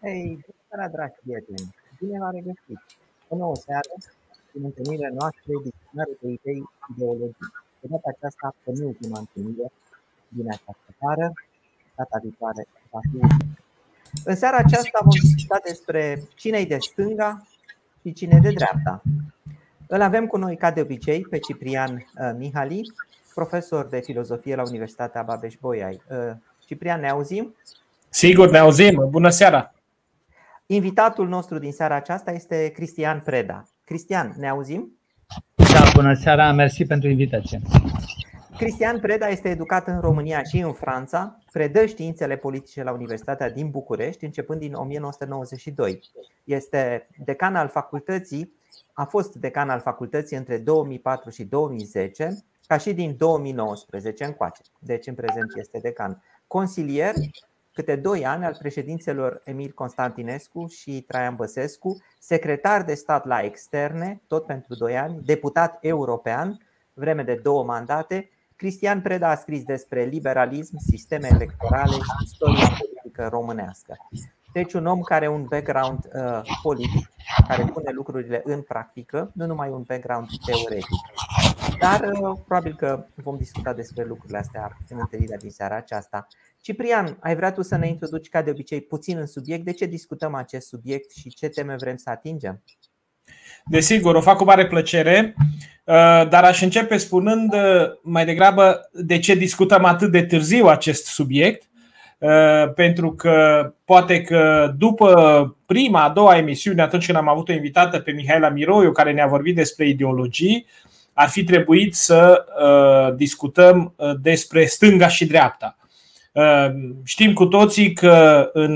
Hei, bună seara, dragi prieteni! Bine v-am regăsit! O nouă seară, în întâlnirea noastră, dicționarul de idei ideologii. De data aceasta, penultima întâlnire din această vară, data viitoare va fi ultima. În seara aceasta vom discuta despre cine-i de stânga și cine-i de dreapta. Îl avem cu noi, ca de obicei, pe Ciprian Mihaly, profesor de filozofie la Universitatea Babeș-Bolyai. Ciprian, ne auzim? Sigur, ne auzim. Bună seara! Invitatul nostru din seara aceasta este Cristian Preda. Cristian, ne auzim? Da, bună seara, mersi pentru invitație. Cristian Preda este educat în România și în Franța, predă științele politice la Universitatea din București începând din 1992. Este decan al facultății, a fost decan al facultății între 2004 și 2010, ca și din 2019 încoace. Deci în prezent este decan. Consilier câte 2 ani al președinților Emil Constantinescu și Traian Băsescu, secretar de stat la externe, tot pentru 2 ani, deputat european, vreme de 2 mandate. Cristian Preda a scris despre liberalism, sisteme electorale și istoria politică românească. Deci un om care are un background politic, care pune lucrurile în practică, nu numai un background teoretic. Dar probabil că vom discuta despre lucrurile astea în întâlnirea din seara aceasta. Ciprian, ai vrea tu să ne introduci ca de obicei puțin în subiect? De ce discutăm acest subiect și ce teme vrem să atingem? Desigur, o fac cu mare plăcere, dar aș începe spunând mai degrabă de ce discutăm atât de târziu acest subiect. Pentru că poate că după prima, a doua emisiune, atunci când am avut o invitată pe Mihaela Miroiu, care ne-a vorbit despre ideologii, ar fi trebuit să discutăm despre stânga și dreapta. Știm cu toții că în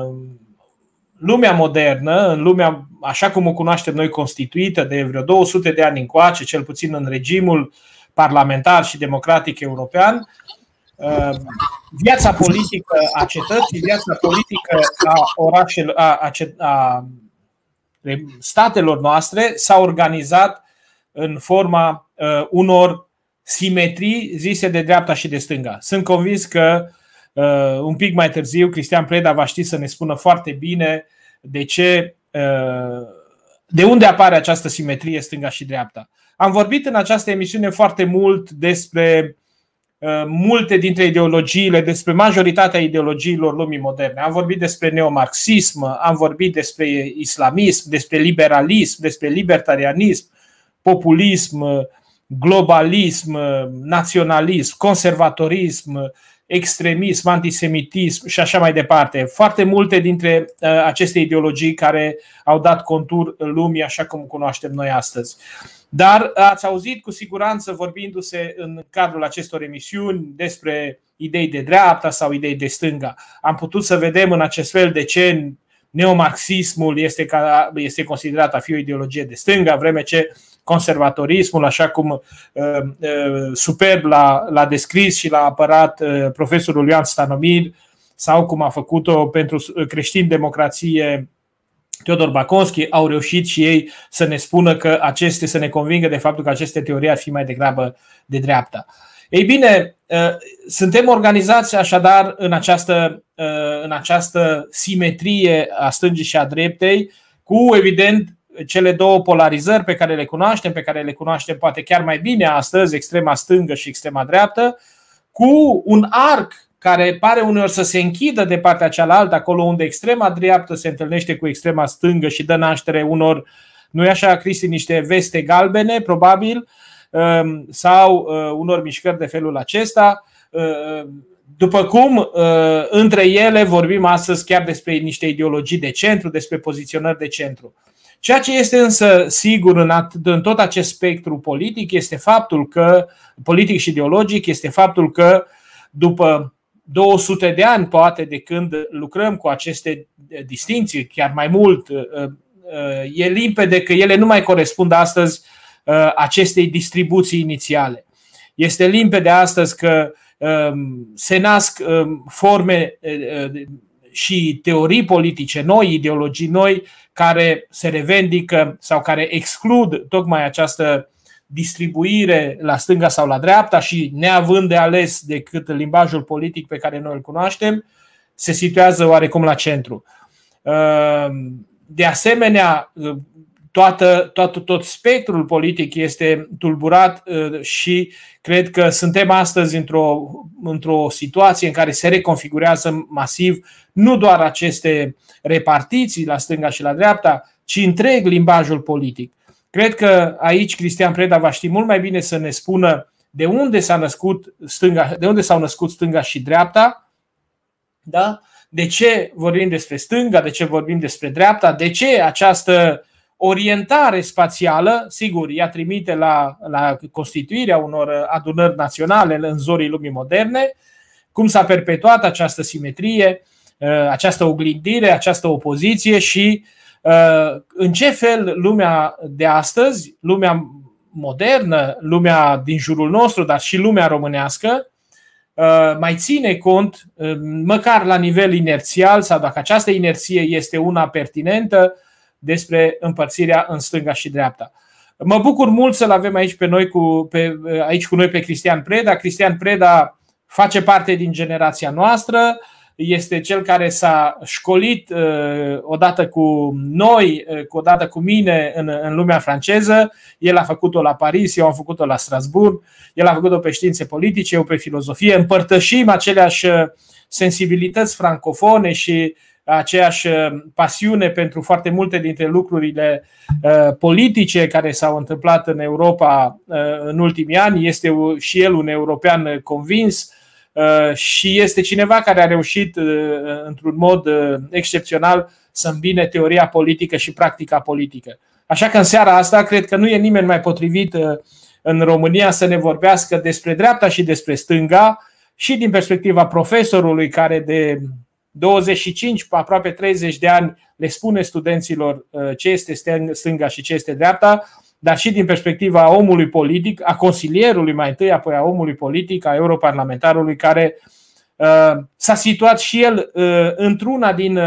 lumea modernă, în lumea așa cum o cunoaștem noi, constituită de vreo 200 de ani încoace, cel puțin în regimul parlamentar și democratic european, viața politică a cetății, viața politică a orașelor, a statelor noastre s-a organizat în forma unor simetrii zise de dreapta și de stânga. Sunt convins că un pic mai târziu Cristian Preda va ști să ne spună foarte bine de unde apare această simetrie stânga și dreapta. Am vorbit în această emisiune foarte mult despre multe dintre ideologiile, despre majoritatea ideologiilor lumii moderne. Am vorbit despre neomarxism, am vorbit despre islamism, despre liberalism, despre libertarianism, populism, globalism, naționalism, conservatorism, extremism, antisemitism și așa mai departe. Foarte multe dintre aceste ideologii care au dat contur lumii așa cum cunoaștem noi astăzi. Dar ați auzit cu siguranță vorbindu-se în cadrul acestor emisiuni despre idei de dreapta sau idei de stânga. Am putut să vedem în acest fel de ce neomarxismul este considerat a fi o ideologie de stânga, vreme ce conservatorismul, așa cum superb l-a descris și l-a apărat profesorul Ioan Stanomir, sau cum a făcut-o pentru creștin-democrație Teodor Baconski, au reușit și ei să ne spună că să ne convingă de faptul că aceste teorii ar fi mai degrabă de dreapta. Ei bine, suntem organizați așadar în această simetrie a stângii și a dreptei, cu evident cele două polarizări pe care le cunoaștem poate chiar mai bine astăzi, extrema stângă și extrema dreaptă, cu un arc care pare uneori să se închidă de partea cealaltă, acolo unde extrema dreaptă se întâlnește cu extrema stângă și dă naștere unor, nu-i așa, Cristi, niște veste galbene, probabil, sau unor mișcări de felul acesta. După cum între ele vorbim astăzi chiar despre niște ideologii de centru, despre poziționări de centru. Ceea ce este însă sigur în tot acest spectru politic este faptul că, politic și ideologic, este faptul că după 200 de ani, poate, de când lucrăm cu aceste distinții, chiar mai mult, e limpede că ele nu mai corespund astăzi acestei distribuții inițiale. Este limpede astăzi că se nasc forme și teorii politice noi, ideologii noi, care se revendică sau care exclud tocmai această distribuire la stânga sau la dreapta și, neavând de ales decât limbajul politic pe care noi îl cunoaștem, se situează oarecum la centru. De asemenea, tot spectrul politic este tulburat și cred că suntem astăzi într-o situație în care se reconfigurează masiv nu doar aceste repartiții la stânga și la dreapta, ci întreg limbajul politic. Cred că aici Cristian Preda va ști mult mai bine să ne spună de unde s-au născut stânga și dreapta, da? De ce vorbim despre stânga, de ce vorbim despre dreapta, de ce această orientare spațială, sigur, ea trimite la constituirea unor adunări naționale în zorii lumii moderne, cum s-a perpetuat această simetrie, această oglindire, această opoziție și în ce fel lumea de astăzi, lumea modernă, lumea din jurul nostru, dar și lumea românească, mai ține cont, măcar la nivel inerțial, sau dacă această inerție este una pertinentă, despre împărțirea în stânga și dreapta. Mă bucur mult să-l avem aici aici cu noi pe Cristian Preda. Cristian Preda face parte din generația noastră, este cel care s-a școlit odată cu noi, odată cu mine în lumea franceză. El a făcut-o la Paris, eu am făcut-o la Strasbourg, el a făcut-o pe științe politice, eu pe filozofie. Împărtășim aceleași sensibilități francofone și aceeași pasiune pentru foarte multe dintre lucrurile politice care s-au întâmplat în Europa în ultimii ani. Este și el un european convins și este cineva care a reușit într-un mod excepțional să îmbine teoria politică și practica politică. Așa că în seara asta cred că nu e nimeni mai potrivit în România să ne vorbească despre dreapta și despre stânga și din perspectiva profesorului care de 25, aproape 30 de ani le spune studenților ce este stânga și ce este dreapta, dar și din perspectiva omului politic, a consilierului mai întâi, apoi a omului politic, a europarlamentarului care s-a situat și el într-una din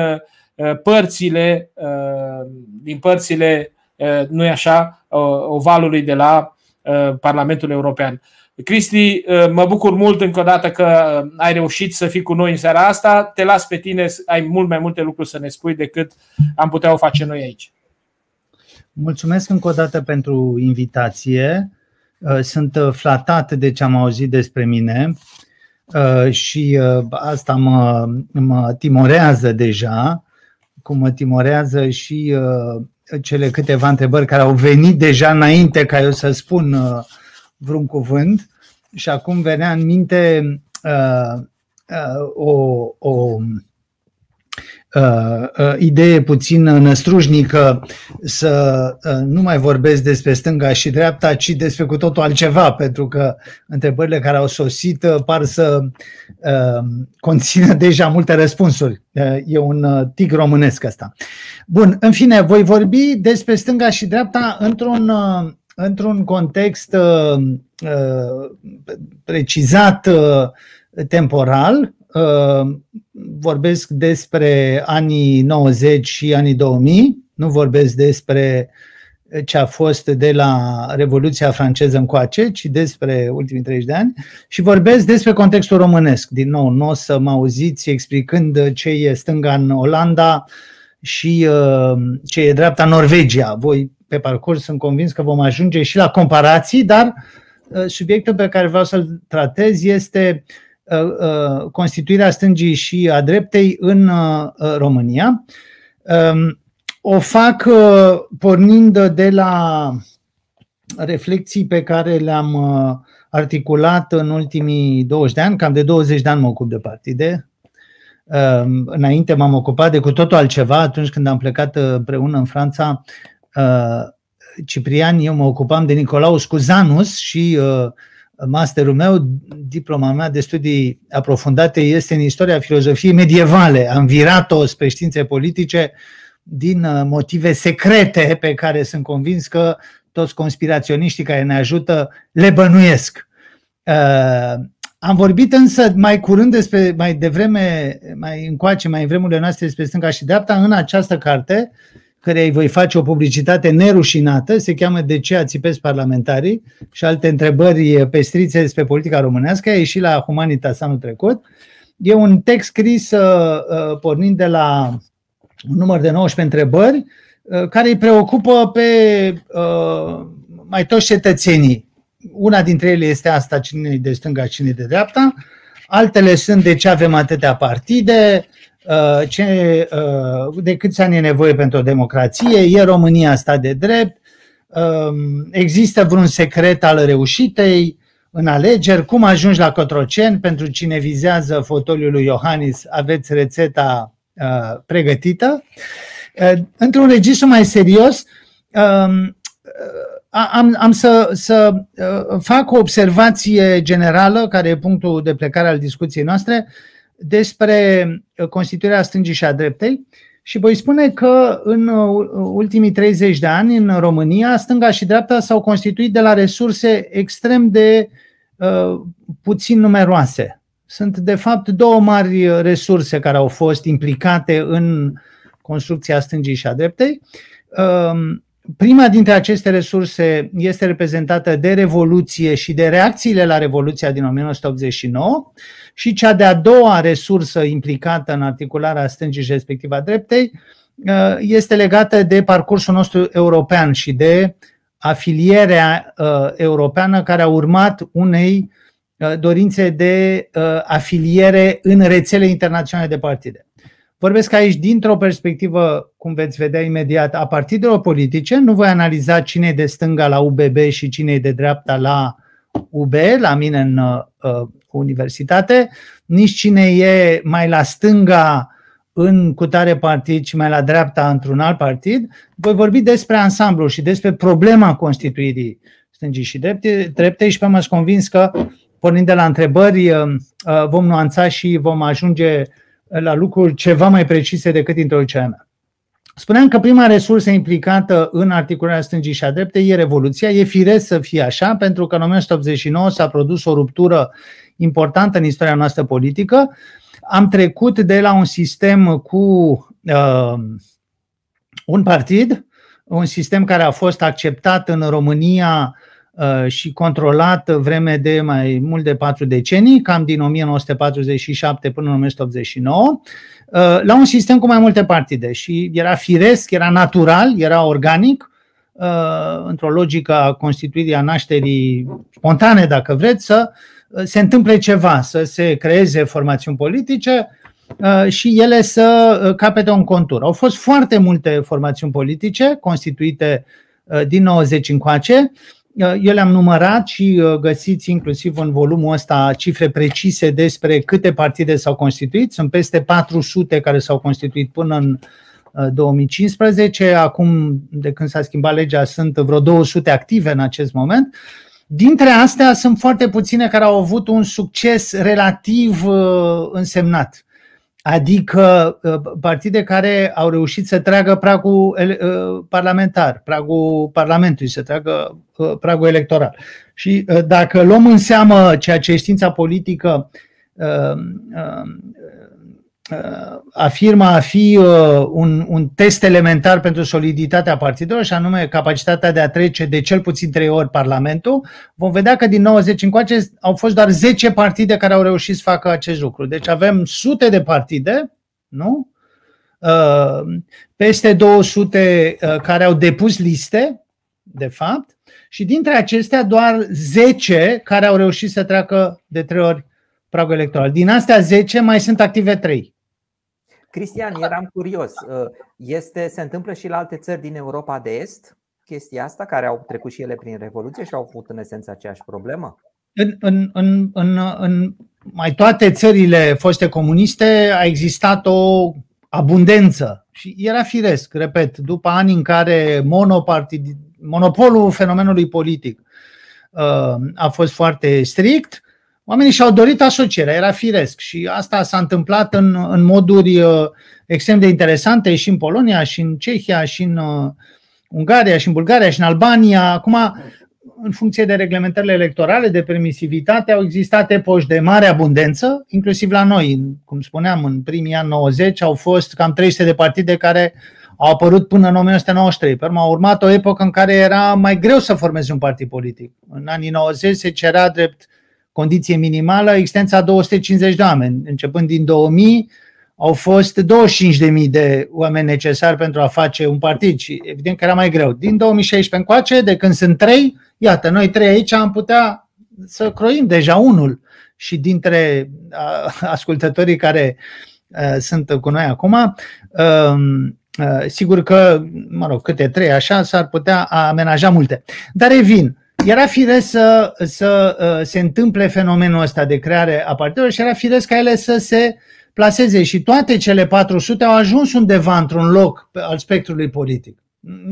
părțile, nu-i așa, ovalului de la Parlamentul European. Cristi, mă bucur mult încă o dată că ai reușit să fii cu noi în seara asta. Te las pe tine, ai mult mai multe lucruri să ne spui decât am putea o face noi aici. Mulțumesc încă o dată pentru invitație. Sunt flatat de ce am auzit despre mine și asta mă timorează deja, cum mă timorează și cele câteva întrebări care au venit deja înainte ca eu să spun vreun cuvânt. Și acum venea în minte o idee puțin năstrușnică să nu mai vorbesc despre stânga și dreapta, ci despre cu totul altceva, pentru că întrebările care au sosit par să conțină deja multe răspunsuri. E un tic românesc ăsta. Bun, în fine, voi vorbi despre stânga și dreapta într-un context precizat temporal. Vorbesc despre anii 90 și anii 2000, nu vorbesc despre ce a fost de la Revoluția franceză încoace, ci despre ultimii 30 de ani și vorbesc despre contextul românesc. Din nou, nu o să mă auziți explicând ce e stânga în Olanda și ce e dreapta în Norvegia. Voi pe parcurs sunt convins că vom ajunge și la comparații, dar subiectul pe care vreau să-l tratez este constituirea stângii și a dreptei în România. O fac pornind de la reflexii pe care le-am articulat în ultimii 20 de ani, cam de 20 de ani mă ocup de partide. Înainte m-am ocupat de cu totul altceva, atunci când am plecat împreună în Franța, Ciprian, eu mă ocupam de Nicolaus Scuzanus și masterul meu, diploma mea de studii aprofundate este în istoria filozofiei medievale. Am virat-o spre științe politice din motive secrete pe care sunt convins că toți conspiraționiștii care ne ajută le bănuiesc. Am vorbit însă mai curând mai devreme, mai încoace, mai în vremurile noastre despre stânga și dreapta în această carte, care îi voi face o publicitate nerușinată, se cheamă De ce ațipesc parlamentarii și alte întrebări pestrițe despre politica românească, a ieșit la Humanitas anul trecut. E un text scris pornind de la un număr de 19 întrebări care îi preocupă pe mai toți cetățenii. Una dintre ele este asta, cine e de stânga, cine e de dreapta. Altele sunt de ce avem atâtea partide, de câți ani e nevoie pentru o democrație, e România stat de drept, există vreun secret al reușitei în alegeri, cum ajungi la Cotroceni, pentru cine vizează fotoliul lui Iohannis, aveți rețeta pregătită. Într-un registru mai serios, am să fac o observație generală, care e punctul de plecare al discuției noastre, despre constituirea stângii și a dreptei și voi spune că în ultimii 30 de ani în România stânga și dreapta s-au constituit de la resurse extrem de puțin numeroase. Sunt de fapt două mari resurse care au fost implicate în construcția stângii și a dreptei. Prima dintre aceste resurse este reprezentată de Revoluție și de reacțiile la Revoluția din 1989 și cea de-a doua resursă implicată în articularea stângii și respectiv a dreptei este legată de parcursul nostru european și de afilierea europeană care a urmat unei dorințe de afiliere în rețele internaționale de partide. Vorbesc aici dintr-o perspectivă, cum veți vedea imediat, a partidelor politice. Nu voi analiza cine e de stânga la UBB și cine e de dreapta la UB, la mine în universitate, nici cine e mai la stânga în cutare partid și mai la dreapta într-un alt partid. Voi vorbi despre ansamblu și despre problema constituirii stângii și dreptei și pe m-ați convins că, pornind de la întrebări, vom nuanța și vom ajunge la lucruri ceva mai precise decât introducerea mea. Spuneam că prima resursă implicată în articularea stângii și a dreptei e Revoluția. E firesc să fie așa, pentru că în 1989 s-a produs o ruptură importantă în istoria noastră politică. Am trecut de la un sistem cu un partid, un sistem care a fost acceptat în România și controlat vreme de mai mult de 4 decenii, cam din 1947 până în 1989, la un sistem cu mai multe partide și era firesc, era natural, era organic, într-o logică a constituirii, a nașterii spontane, dacă vreți, să se întâmple ceva, să se creeze formațiuni politice și ele să capete un contur. Au fost foarte multe formațiuni politice constituite din 90 încoace. Eu le-am numărat și găsiți inclusiv în volumul ăsta cifre precise despre câte partide s-au constituit. Sunt peste 400 care s-au constituit până în 2015. Acum, de când s-a schimbat legea, sunt vreo 200 active în acest moment. Dintre astea sunt foarte puține care au avut un succes relativ însemnat. Adică partide care au reușit să tragă pragul parlamentar, pragul Parlamentului, să tragă pragul electoral. Și dacă luăm în seamă ceea ce știința politică afirmă a fi un test elementar pentru soliditatea partidelor, și anume capacitatea de a trece de cel puțin 3 ori Parlamentul, vom vedea că din 90 încoace au fost doar 10 partide care au reușit să facă acest lucru. Deci avem sute de partide, nu? Peste 200 care au depus liste, de fapt, și dintre acestea doar 10 care au reușit să treacă de 3 ori pragul electoral. Din astea 10 mai sunt active 3. Cristian, eram curios. Se întâmplă și la alte țări din Europa de Est chestia asta, care au trecut și ele prin Revoluție și au avut în esență aceeași problemă? În mai toate țările foste comuniste a existat o abundență și era firesc, repet, după ani în care monopolul fenomenului politic a fost foarte strict, oamenii și-au dorit asocierea, era firesc și asta s-a întâmplat în moduri extrem de interesante și în Polonia, și în Cehia, și în Ungaria, și în Bulgaria, și în Albania. Acum, în funcție de reglementările electorale, de permisivitate, au existat epoci de mare abundență, inclusiv la noi. Cum spuneam, în primii ani 90 au fost cam 300 de partide care au apărut până în 1993. Pe urmă a urmat o epocă în care era mai greu să formezi un partid politic. În anii 90 se cerea drept condiție minimală existența 250 de oameni. Începând din 2000 au fost 25.000 de oameni necesari pentru a face un partid și evident că era mai greu. Din 2016 încoace, de când sunt 3, iată, noi 3 aici am putea să croim deja unul și dintre ascultătorii care sunt cu noi acum, sigur că, mă rog, câte 3 așa s-ar putea amenaja multe. Dar revin, era firesc să se întâmple fenomenul ăsta de creare a partidelor și era firesc ca ele să se plaseze și toate cele 400 au ajuns undeva într-un loc al spectrului politic.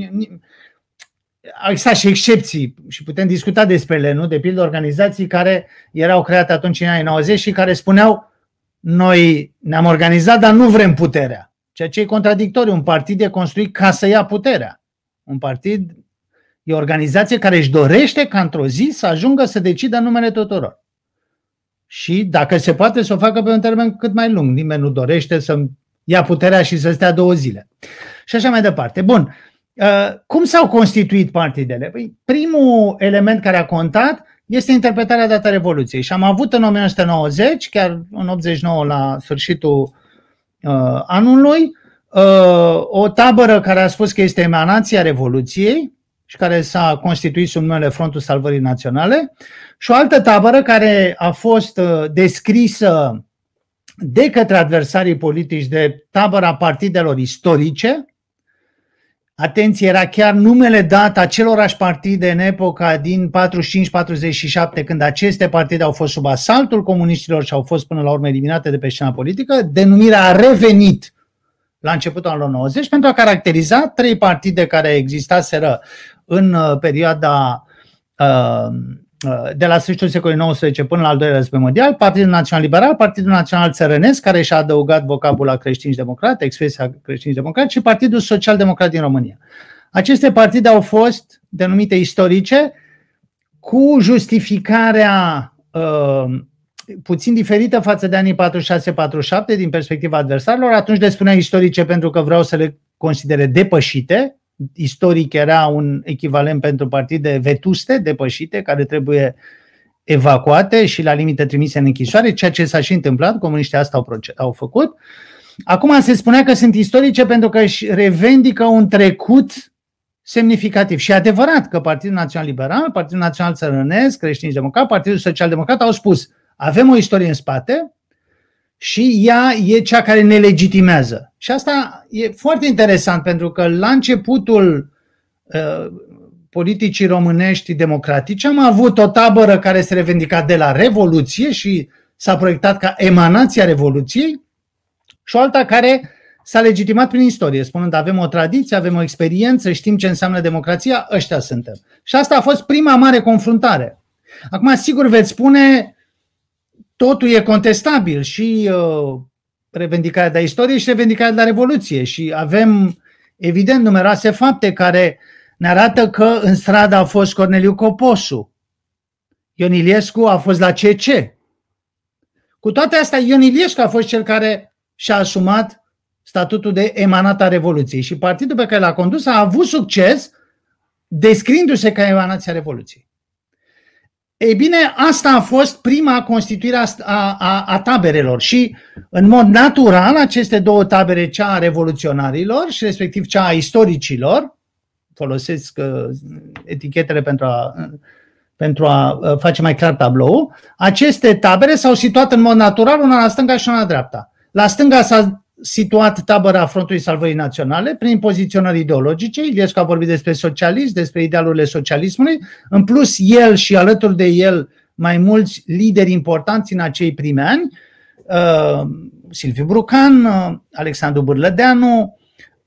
Au existat și excepții și putem discuta despre ele, nu? De pildă organizații care erau create atunci în anii 90 și care spuneau noi ne-am organizat, dar nu vrem puterea. Ceea ce e contradictoriu. Un partid e construit ca să ia puterea. Un partid e o organizație care își dorește ca într-o zi să ajungă să decidă numele tuturor. Și dacă se poate să o facă pe un termen cât mai lung. Nimeni nu dorește să ia puterea și să stea 2 zile. Și așa mai departe. Bun. Cum s-au constituit partidele? Primul element care a contat este interpretarea dată a Revoluției. Și am avut în 1990, chiar în 89 la sfârșitul anului, o tabără care a spus că este emanația Revoluției și care s-a constituit sub numele Frontul Salvării Naționale, și o altă tabără care a fost descrisă de către adversarii politici de tabăra partidelor istorice. Atenție, era chiar numele dat acelorași partide în epoca din 45-47, când aceste partide au fost sub asaltul comuniștilor și au fost până la urmă eliminate de pe scena politică. Denumirea a revenit la începutul anilor 90 pentru a caracteriza 3 partide care existaseră în perioada de la sfârșitul secolului XIX până la al doilea război mondial: Partidul Național Liberal, Partidul Național Țărănesc, care și-a adăugat vocabula creștini-democrat, expresia creștini-democrat, și Partidul Social-Democrat din România. Aceste partide au fost denumite istorice cu justificarea puțin diferită față de anii 46-47 din perspectiva adversarilor. Atunci le spunea istorice pentru că vreau să le considere depășite. Istoric era un echivalent pentru partide vetuste, depășite, care trebuie evacuate și la limite trimise în închisoare, ceea ce s-a și întâmplat, comuniștii asta au făcut. Acum se spunea că sunt istorice pentru că își revendică un trecut semnificativ. Și e adevărat că Partidul Național Liberal, Partidul Național Țărănesc, Creștini-Democrat, Partidul Social-Democrat au spus: avem o istorie în spate și ea e cea care ne legitimează. Și asta e foarte interesant pentru că la începutul politicii românești democratice am avut o tabără care se revendica de la Revoluție și s-a proiectat ca emanația Revoluției și o alta care s-a legitimat prin istorie, spunând avem o tradiție, avem o experiență, știm ce înseamnă democrația, ăștia suntem. Și asta a fost prima mare confruntare. Acum, sigur, veți spune, totul e contestabil, și revendicarea de istorie și revendicarea de la Revoluție, și avem, evident, numeroase fapte care ne arată că în stradă a fost Corneliu Coposu, Ion Iliescu a fost la CC. Cu toate astea, Ion Iliescu a fost cel care și-a asumat statutul de emanat a Revoluției și partidul pe care l-a condus a avut succes descriindu-se ca emanația Revoluției. Ei bine, asta a fost prima constituire a taberelor și, în mod natural, aceste 2 tabere, cea a revoluționarilor și respectiv cea a istoricilor, folosesc etichetele pentru a face mai clar tablou, aceste tabere s-au situat în mod natural una la stânga și una la dreapta. La stânga s-a situat tabăra Frontului Salvării Naționale prin poziționări ideologice. Iliescu a vorbit despre socialism, despre idealurile socialismului. În plus, el și alături de el mai mulți lideri importanți în acei primi ani, Silviu Brucan, Alexandru Bârlădeanu,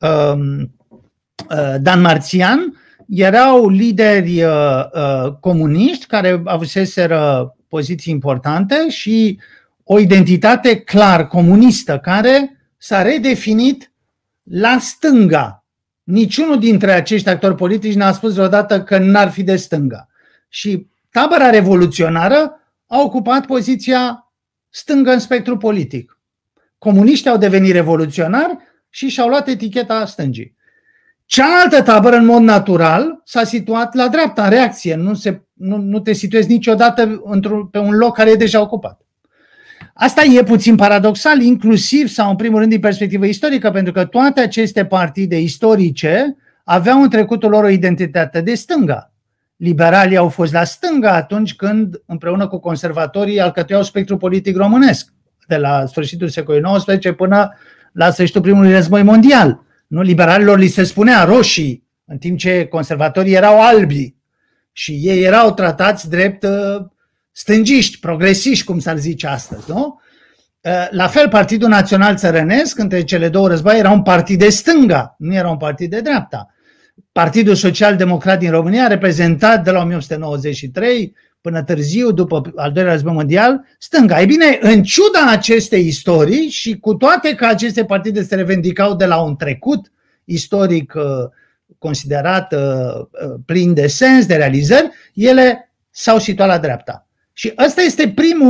Dan Marțian, erau lideri comuniști care avuseseră poziții importante și o identitate clar comunistă care s-a redefinit la stânga. Niciunul dintre acești actori politici n-a spus vreodată că n-ar fi de stânga. Și tabăra revoluționară a ocupat poziția stângă în spectru politic. Comuniștii au devenit revoluționari și și-au luat eticheta stângii. Cealaltă tabără, în mod natural, s-a situat la dreapta, în reacție. Nu te situezi niciodată pe un loc care e deja ocupat. Asta e puțin paradoxal, inclusiv sau în primul rând din perspectivă istorică, pentru că toate aceste partide istorice aveau în trecutul lor o identitate de stânga. Liberalii au fost la stânga atunci când, împreună cu conservatorii, alcătuiau spectrul politic românesc, de la sfârșitul secolului XIX până la sfârșitul primului război mondial. Nu? Liberalilor li se spunea roșii, în timp ce conservatorii erau albi și ei erau tratați drept stângiști, progresiști, cum s-ar zice astăzi. Nu? La fel, Partidul Național Țărănesc, între cele două războaie, era un partid de stânga, nu era un partid de dreapta. Partidul Social-Democrat din România, reprezentat de la 1893 până târziu, după al doilea război mondial, stânga. Ei bine, în ciuda acestei istorii și cu toate că aceste partide se revendicau de la un trecut istoric considerat plin de sens, de realizări, ele s-au situat la dreapta. Și ăsta este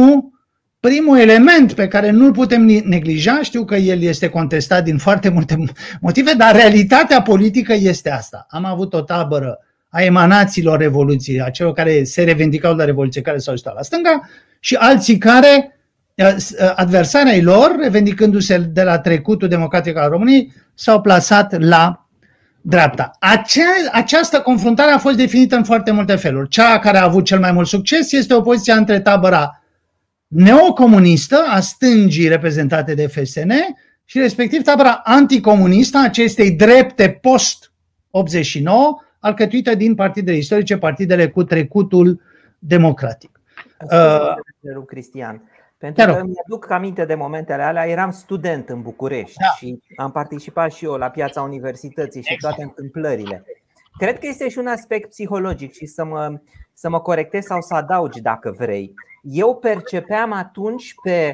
primul element pe care nu-l putem neglija. Știu că el este contestat din foarte multe motive, dar realitatea politică este asta. Am avut o tabără a emanațiilor Revoluției, a celor care se revendicau de la Revoluție, care s-au situat la stânga, și alții care, adversarii ai lor, revendicându-se de la trecutul democratic al României, s-au plasat la dreapta. Această confruntare a fost definită în foarte multe feluri. Cea care a avut cel mai mult succes este opoziția între tabăra neocomunistă a stângii reprezentate de FSN și respectiv tabăra anticomunistă a acestei drepte post-89, alcătuită din partidele istorice, partidele cu trecutul democratic. Cristian, pentru că mi-aduc aminte de momentele alea, eram student în București și am participat și eu la piața universității și toate întâmplările. Cred că este și un aspect psihologic și să mă corectez sau să adaugi dacă vrei. Eu percepeam atunci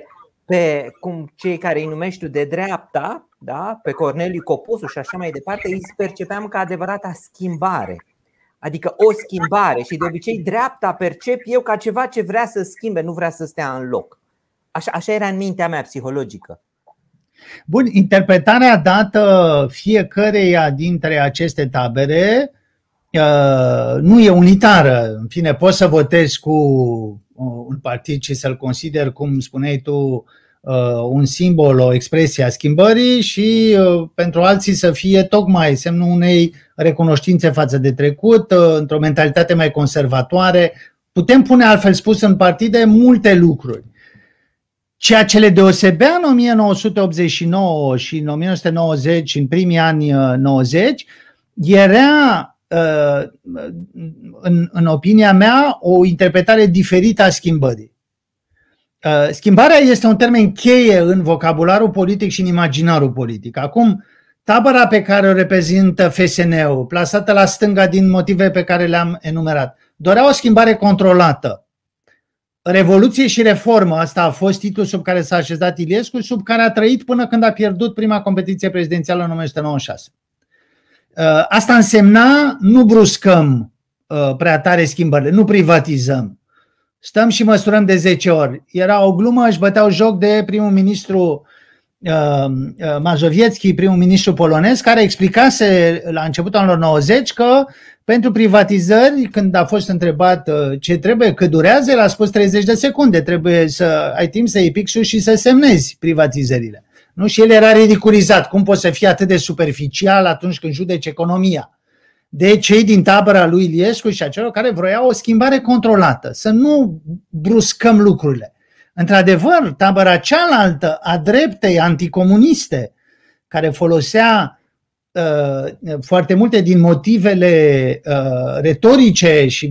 pe cum cei care îi numești tu de dreapta, da? Pe Corneliu Coposu și așa mai departe, îi percepeam ca adevărata schimbare. Adică o schimbare, și de obicei dreapta percep eu ca ceva ce vrea să schimbe, nu vrea să stea în loc. Așa era în mintea mea psihologică. Bun, interpretarea dată fiecăreia dintre aceste tabere nu e unitară. În fine, poți să votezi cu un partid și să-l consideri, cum spuneai tu, un simbol, o expresie a schimbării, și pentru alții să fie tocmai semnul unei recunoștințe față de trecut, într-o mentalitate mai conservatoare. Putem pune, altfel spus, în partide multe lucruri. Ceea ce le deosebea în 1989 și în 1990, în primii ani 90, era, în opinia mea, o interpretare diferită a schimbării. Schimbarea este un termen cheie în vocabularul politic și în imaginarul politic. Acum, tabăra pe care o reprezintă FSN-ul, plasată la stânga din motive pe care le-am enumerat, dorea o schimbare controlată. Revoluție și reformă, asta a fost titlul sub care s-a așezat Iliescu, sub care a trăit până când a pierdut prima competiție prezidențială în 1996. Asta însemna nu bruscăm prea tare schimbările, nu privatizăm. Stăm și măsurăm de 10 ori. Era o glumă, își băteau joc de primul ministru Mazowiecki, primul ministru polonez, care explicase la începutul anilor 90 că pentru privatizări, când a fost întrebat ce trebuie, cât durează, el a spus 30 de secunde, trebuie să ai timp să iei pixul și să semnezi privatizările. Nu? Și el era ridiculizat. Cum poți să fii atât de superficial atunci când judeci economia? De cei din tabăra lui Iliescu și a celor care vroiau o schimbare controlată, să nu bruscăm lucrurile. Într-adevăr, tabăra cealaltă a dreptei anticomuniste, care folosea foarte multe din motivele retorice și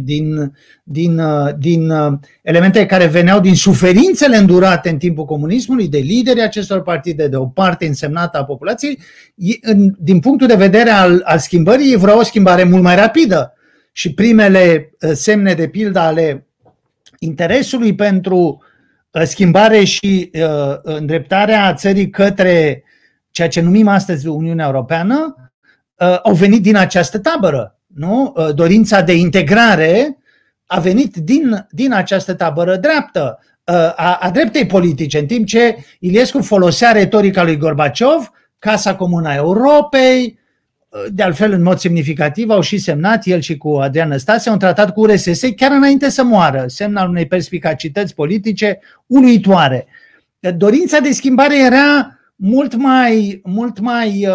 din elemente care veneau din suferințele îndurate în timpul comunismului de liderii acestor partide, de o parte însemnată a populației, din punctul de vedere al schimbării, ei vreau o schimbare mult mai rapidă. Și primele semne de pildă ale interesului pentru schimbare și îndreptarea țării către ceea ce numim astăzi Uniunea Europeană, au venit din această tabără. Nu? Dorința de integrare a venit din această tabără dreaptă, a dreptei politice, în timp ce Iliescu folosea retorica lui Gorbaciov, Casa Comună a Europei. De altfel, în mod semnificativ, au și semnat, el și cu Adrian Năstase, un tratat cu URSS chiar înainte să moară, semn al unei perspicacități politice uluitoare. dorința de schimbare era mult mai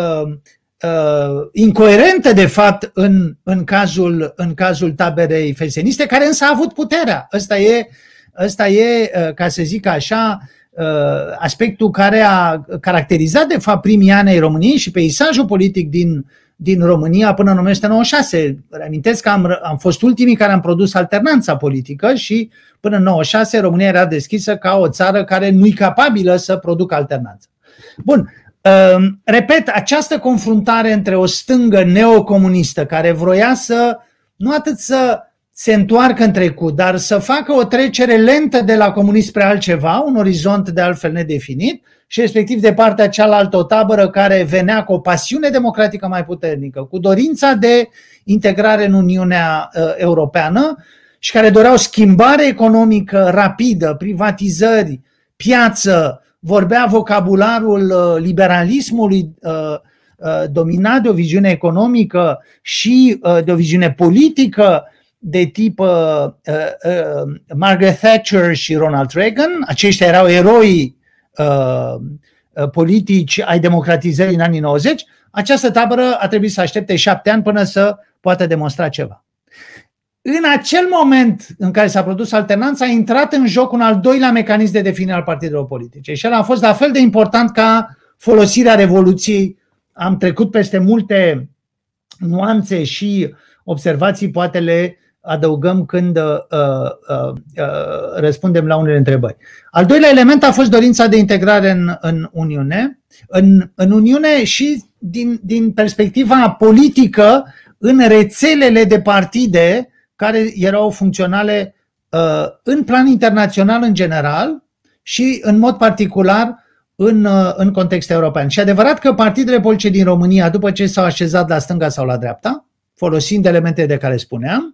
incoerentă, de fapt, în cazul taberei feseniste, care însă a avut puterea. Ăsta e, ca să zic așa, aspectul care a caracterizat, de fapt, primii ani ai României și peisajul politic din România până în 1996. Reamintesc că am fost ultimii care am produs alternanța politică și până în 1996 România era deschisă ca o țară care nu-i capabilă să producă alternanță. Bun. Repet, această confruntare între o stângă neocomunistă care vroia nu atât să se întoarcă în trecut, dar să facă o trecere lentă de la comunism spre altceva, un orizont de altfel nedefinit, și respectiv de partea cealaltă o tabără care venea cu o pasiune democratică mai puternică, cu dorința de integrare în Uniunea Europeană și care doreau schimbare economică rapidă, privatizări, piață, vorbea vocabularul liberalismului dominat de o viziune economică și de o viziune politică de tip Margaret Thatcher și Ronald Reagan. Aceștia erau eroii politici ai democratizării în anii 90. Această tabără a trebuit să aștepte 7 ani până să poată demonstra ceva. În acel moment în care s-a produs alternanța, a intrat în joc un al doilea mecanism de definire al partidelor politice și el a fost la fel de important ca folosirea Revoluției. Am trecut peste multe nuanțe și observații, poate le adăugăm când răspundem la unele întrebări. Al doilea element a fost dorința de integrare în Uniune, în Uniune și din perspectiva politică în rețelele de partide care erau funcționale în plan internațional în general și în mod particular în context european. Și adevărat că partidele politice din România, după ce s-au așezat la stânga sau la dreapta, folosind elemente de care spuneam,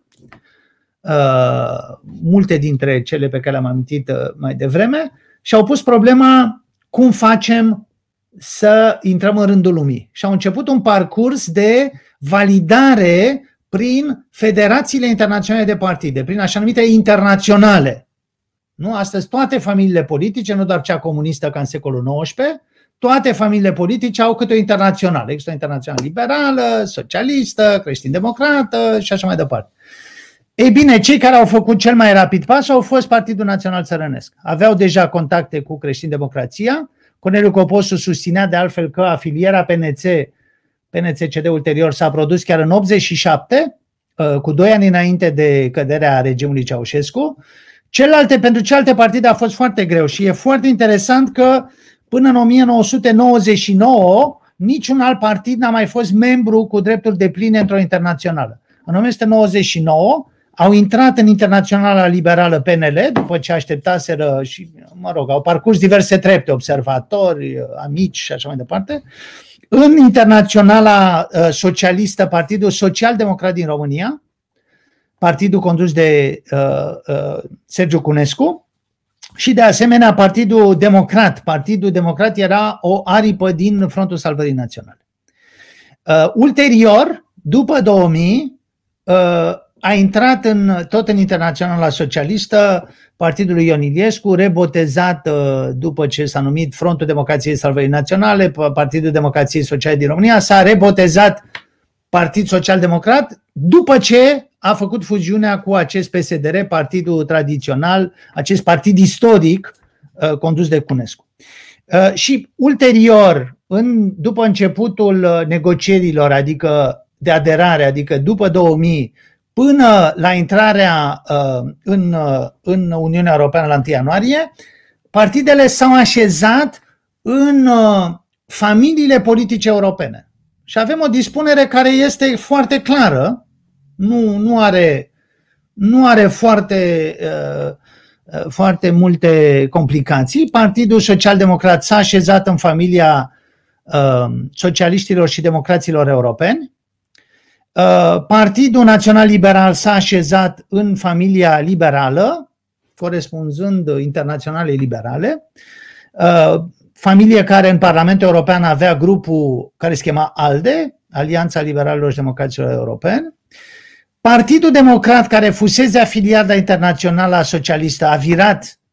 multe dintre cele pe care le-am amintit mai devreme, și-au pus problema cum facem să intrăm în rândul lumii. Și au început un parcurs de validare prin federațiile internaționale de partide, prin așa numite internaționale. Nu? Astăzi toate familiile politice, nu doar cea comunistă ca în secolul XIX, toate familiile politice au câte o internațională. Există o internațională liberală, socialistă, creștin-democrată și așa mai departe. Ei bine, cei care au făcut cel mai rapid pas au fost Partidul Național Țărănesc. Aveau deja contacte cu creștin-democrația. Corneliu Coposu susținea de altfel că afilierea PNCCD ulterior s-a produs chiar în 87, cu 2 ani înainte de căderea regimului Ceaușescu. Pentru celelalte partide a fost foarte greu și e foarte interesant că până în 1999 niciun alt partid n-a mai fost membru cu drepturi depline într-o internațională. În 1999 au intrat în internaționala liberală PNL, după ce așteptaseră și, au parcurs diverse trepte, observatori, amici și așa mai departe, în internaționala socialistă, Partidul Social-Democrat din România, partidul condus de Sergiu Cunescu, și de asemenea Partidul Democrat. Partidul Democrat era o aripă din Frontul Salvării Naționale. Ulterior, după 2000, a intrat tot în internaționala socialistă Partidul lui Ion Iliescu, rebotezat după ce s-a numit Frontul Democrației Salvării Naționale, Partidul Democrației Sociale din România, s-a rebotezat Partid Social Democrat după ce a făcut fuziunea cu acest PSDR, partidul tradițional, acest partid istoric condus de Cunescu. Și ulterior, după începutul negocierilor, adică de aderare, adică după 2000, până la intrarea în Uniunea Europeană la 1 ianuarie, partidele s-au așezat în familiile politice europene. Și avem o dispunere care este foarte clară, nu are foarte multe complicații. Partidul Social-Democrat s-a așezat în familia socialiștilor și democraților europeni. Partidul Național Liberal s-a așezat în familia liberală, corespunzând internaționalei liberale, familie care în Parlamentul European avea grupul care se chema ALDE, Alianța Liberalilor și Democraților Europeni. Partidul Democrat, care fusese afiliat la Internaționala Socialistă, a virat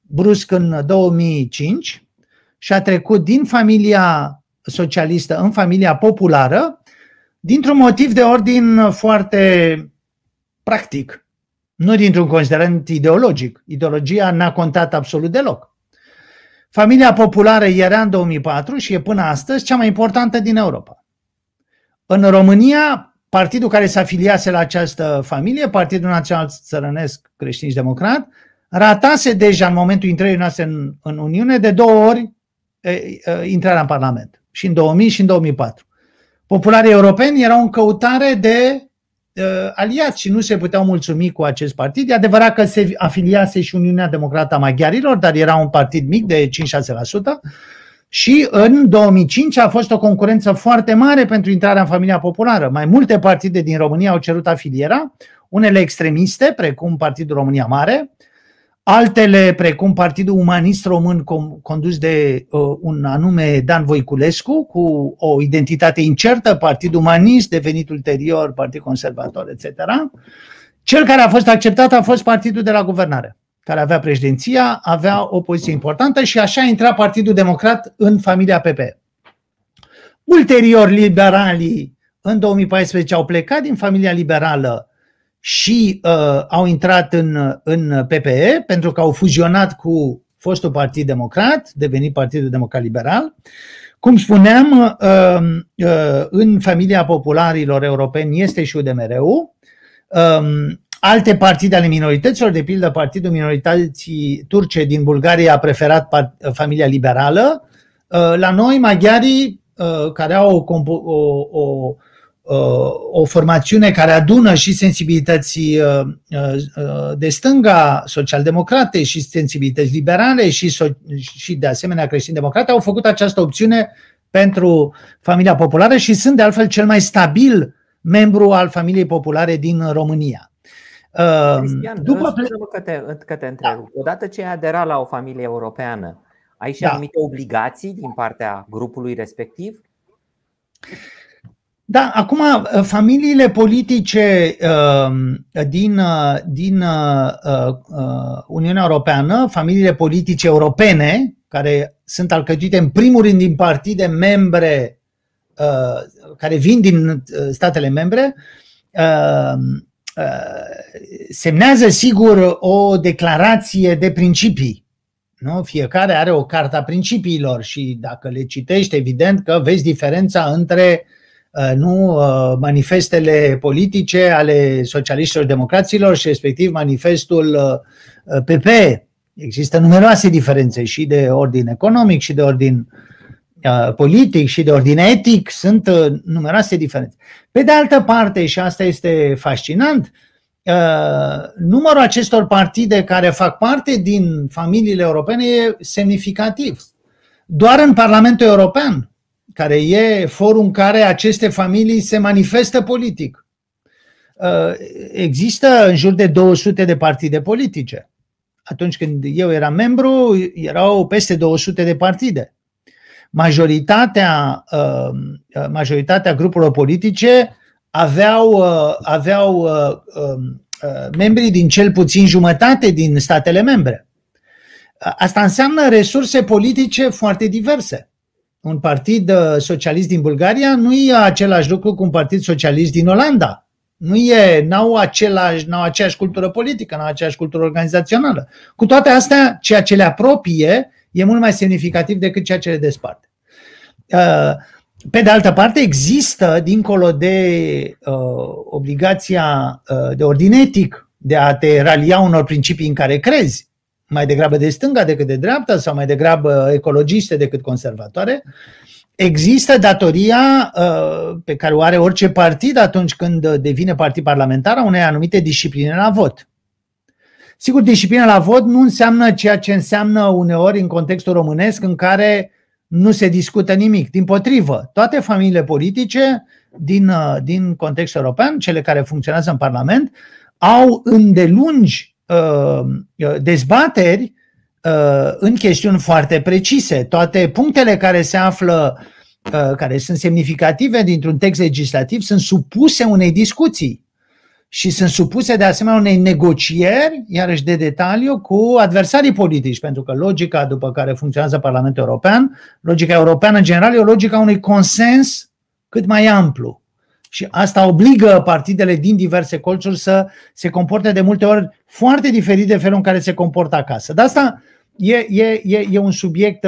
brusc în 2005 și a trecut din familia socialistă în familia populară dintr-un motiv de ordin foarte practic, nu dintr-un considerent ideologic. Ideologia n-a contat absolut deloc. Familia populară era în 2004 și e până astăzi cea mai importantă din Europa. În România, partidul care se afiliase la această familie, Partidul Național Țărănesc Creștin-Democrat, ratase deja în momentul intrării noastre în Uniune de 2 ori intrarea în Parlament, și în 2000 și în 2004. Popularii europeni erau în căutare de aliați și nu se puteau mulțumi cu acest partid. E adevărat că se afiliase și Uniunea Democrată a Maghiarilor, dar era un partid mic de 5-6%. Și în 2005 a fost o concurență foarte mare pentru intrarea în familia populară. Mai multe partide din România au cerut afilierea, unele extremiste, precum Partidul România Mare, altele precum Partidul Umanist Român condus de un anume Dan Voiculescu, cu o identitate incertă, Partidul Umanist, devenit ulterior Partid Conservator, etc. Cel care a fost acceptat a fost partidul de la guvernare, care avea președinția, avea o poziție importantă și așa a intrat Partidul Democrat în familia PP. Ulterior, liberalii în 2014 au plecat din familia liberală și au intrat în PPE pentru că au fuzionat cu fostul Partid Democrat, devenit Partidul Democrat Liberal. Cum spuneam, în familia popularilor europeni este și UDMR-ul. Alte partide ale minorităților, de pildă Partidul Minorității Turce din Bulgaria a preferat familia liberală. La noi, maghiarii, care au o formațiune care adună și sensibilități de stânga, social-democrate, și sensibilități liberale și de asemenea creștin-democrate, au făcut această opțiune pentru familia populară și sunt de altfel cel mai stabil membru al familiei populare din România. Cristian, că te întrerup. Odată ce ai aderat la o familie europeană, ai și anumite obligații din partea grupului respectiv? Da, acum familiile politice din Uniunea Europeană, familiile politice europene, care sunt alcătuite în primul rând din partide membre care vin din statele membre, semnează sigur o declarație de principii. Nu? Fiecare are o cartă a principiilor și dacă le citești, evident că vezi diferența între manifestele politice ale socialiștilor democraților și respectiv manifestul PP. Există numeroase diferențe și de ordin economic și de ordin politic și de ordin etic, sunt numeroase diferențe. Pe de altă parte, și asta este fascinant, numărul acestor partide care fac parte din familiile europene e semnificativ. Doar în Parlamentul European, care e forum în care aceste familii se manifestă politic, există în jur de 200 de partide politice. Atunci când eu eram membru, erau peste 200 de partide. Majoritatea grupurilor politice aveau membri din cel puțin jumătate din statele membre. Asta înseamnă resurse politice foarte diverse. Un partid socialist din Bulgaria nu e același lucru cu un partid socialist din Olanda. N-au aceeași cultură politică, n-au aceeași cultură organizațională. Cu toate astea, ceea ce le apropie e mult mai semnificativ decât ceea ce le desparte. Pe de altă parte, există, dincolo de obligația de ordin etic de a te ralia unor principii în care crezi, mai degrabă de stânga decât de dreapta sau mai degrabă ecologiste decât conservatoare, există datoria pe care o are orice partid atunci când devine partid parlamentar a unei anumite discipline la vot. Sigur, disciplina la vot nu înseamnă ceea ce înseamnă uneori în contextul românesc în care nu se discută nimic. Dimpotrivă, toate familiile politice din contextul european, cele care funcționează în Parlament, au îndelungi dezbateri în chestiuni foarte precise. Toate punctele care se află, care sunt semnificative dintr-un text legislativ, sunt supuse unei discuții. și sunt supuse de asemenea unei negocieri, iarăși de detaliu, cu adversarii politici, pentru că logica după care funcționează Parlamentul European, logica europeană în general, e o logică a unui consens cât mai amplu. Și asta obligă partidele din diverse colțuri să se comporte de multe ori foarte diferit de felul în care se comportă acasă. Dar asta e un subiect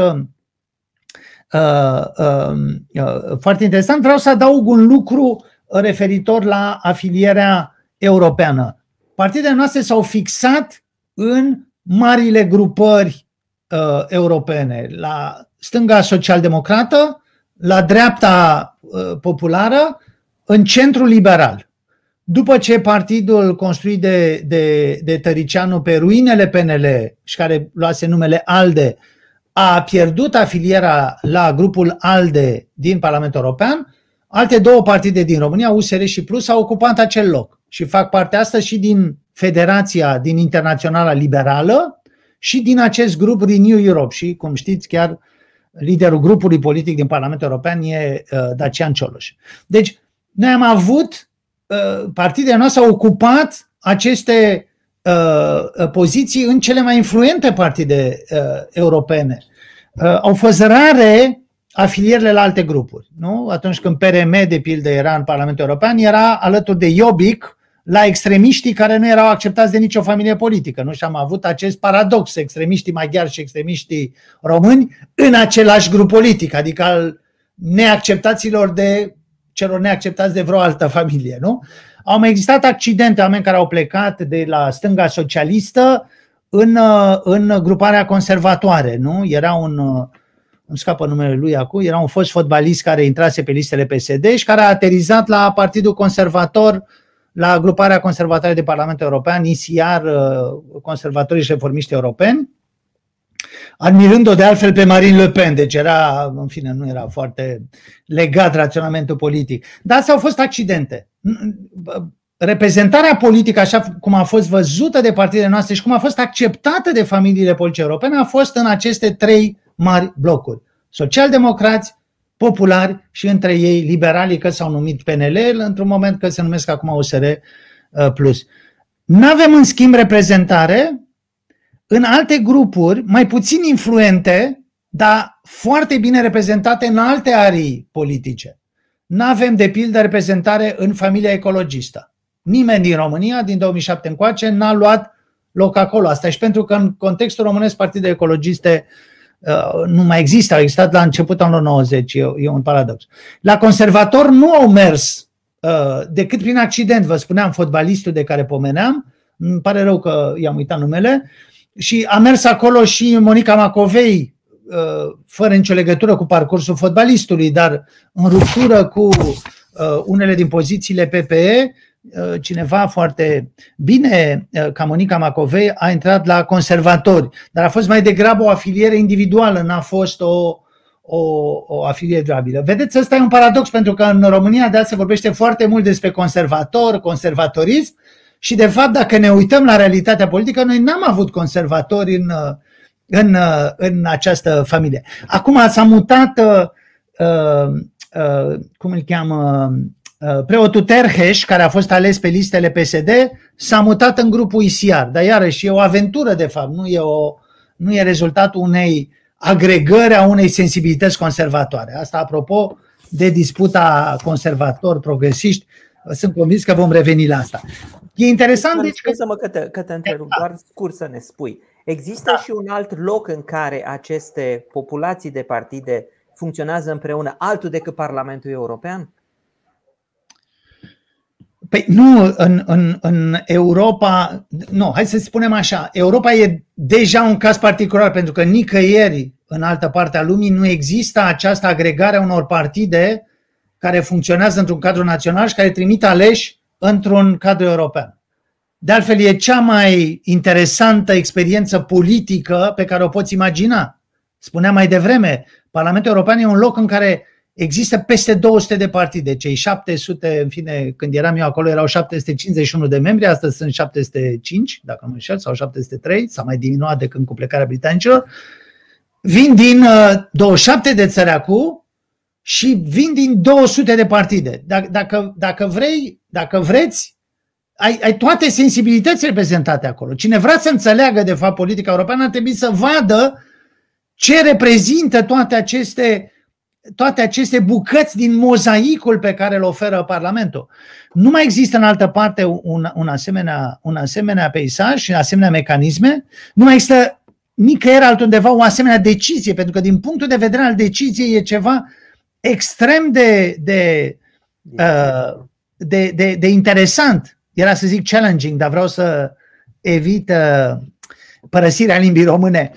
foarte interesant. Vreau să adaug un lucru referitor la afilierea europeană. Partidele noastre s-au fixat în marile grupări europene, la stânga social-democrată, la dreapta populară, în centrul liberal. După ce partidul construit de Tăricianu pe ruinele PNL și care luase numele ALDE a pierdut afilierea la grupul ALDE din Parlamentul European, alte două partide din România, USR și Plus, au ocupat acel loc și fac parte astăzi și din Federația, din Internaționala Liberală și din acest grup Renew Europe. Și, cum știți, chiar liderul grupului politic din Parlamentul European e Dacian Cioloș. Deci, noi am avut, partidele noastre au ocupat aceste poziții în cele mai influente partide europene. Au fost rare afilierile la alte grupuri. Nu? Atunci când PRM, de pildă, era în Parlamentul European, era alături de Jobbik la extremiștii care nu erau acceptați de nicio familie politică. Nu? Și am avut acest paradox, extremiștii maghiari și extremiștii români în același grup politic, adică al neacceptaților de celor neacceptați de vreo altă familie. Nu? Au mai existat accidente, oameni care au plecat de la stânga socialistă în gruparea conservatoare. Nu? Era îmi scapă numele lui acum, era un fost fotbalist care intrase pe listele PSD și care a aterizat la Partidul Conservator, la gruparea conservatoare de Parlamentul European, ICR, Conservatorii și Reformiști Europeni, admirând-o de altfel pe Marine Le Pen, deci era, în fine, nu era foarte legat raționamentul politic. Dar astea au fost accidente. Reprezentarea politică, așa cum a fost văzută de partidele noastre și cum a fost acceptată de familiile politice europene, a fost în aceste trei mari blocuri. Social-democrați, populari și între ei liberalii, că s-au numit PNL, într-un moment că se numesc acum USR Plus. N-avem în schimb reprezentare în alte grupuri mai puțin influente, dar foarte bine reprezentate în alte arii politice. N-avem, de pildă, reprezentare în familia ecologistă. Nimeni din România, din 2007 încoace, n-a luat loc acolo. Asta și pentru că în contextul românesc partidele ecologiste nu mai există, au existat la începutul anilor 90, e un paradox. La conservator nu au mers decât prin accident, vă spuneam, fotbalistul de care pomeneam, îmi pare rău că i-am uitat numele, și a mers acolo și Monica Macovei, fără nicio legătură cu parcursul fotbalistului, dar în ruptură cu unele din pozițiile PPE, cineva foarte bine ca Monica Macovei a intrat la conservatori, dar a fost mai degrabă o afiliere individuală, n-a fost o afiliere durabilă. Vedeți, ăsta e un paradox, pentru că în România de azi se vorbește foarte mult despre conservatorism și de fapt dacă ne uităm la realitatea politică, noi n-am avut conservatori în această familie. Acum s-a mutat, cum îl cheamă, preotul Terheș, care a fost ales pe listele PSD, s-a mutat în grupul ICR, dar iarăși e o aventură de fapt, nu e rezultatul unei agregări a unei sensibilități conservatoare. Asta apropo de disputa conservator-progresiști, sunt convins că vom reveni la asta. E interesant, deci... Scuză-mă că te întrerup, doar scurt să ne spui. Există și un alt loc în care aceste populații de partide funcționează împreună, altul decât Parlamentul European? Păi nu, în Europa, nu, hai să spunem așa, Europa e deja un caz particular, pentru că nicăieri în altă parte a lumii nu există această agregare a unor partide care funcționează într-un cadru național și care trimit aleși într-un cadru european. De altfel, e cea mai interesantă experiență politică pe care o poți imagina. Spuneam mai devreme, Parlamentul European e un loc în care există peste 200 de partide. Cei 700, în fine, când eram eu acolo, erau 751 de membri, astăzi sunt 705, dacă nu mă înșel, sau 703, s-a mai diminuat de când cu plecarea britanicilor. Vin din 27 de țări acum și vin din 200 de partide. Dacă vreți, ai toate sensibilitățile reprezentate acolo. Cine vrea să înțeleagă de fapt politica europeană ar trebui să vadă ce reprezintă toate aceste bucăți din mozaicul pe care îl oferă Parlamentul. Nu mai există în altă parte un asemenea peisaj și asemenea mecanisme. Nu mai există nicăieri altundeva o asemenea decizie, pentru că din punctul de vedere al deciziei e ceva extrem de interesant. Era să zic challenging, dar vreau să evit părăsirea limbii române.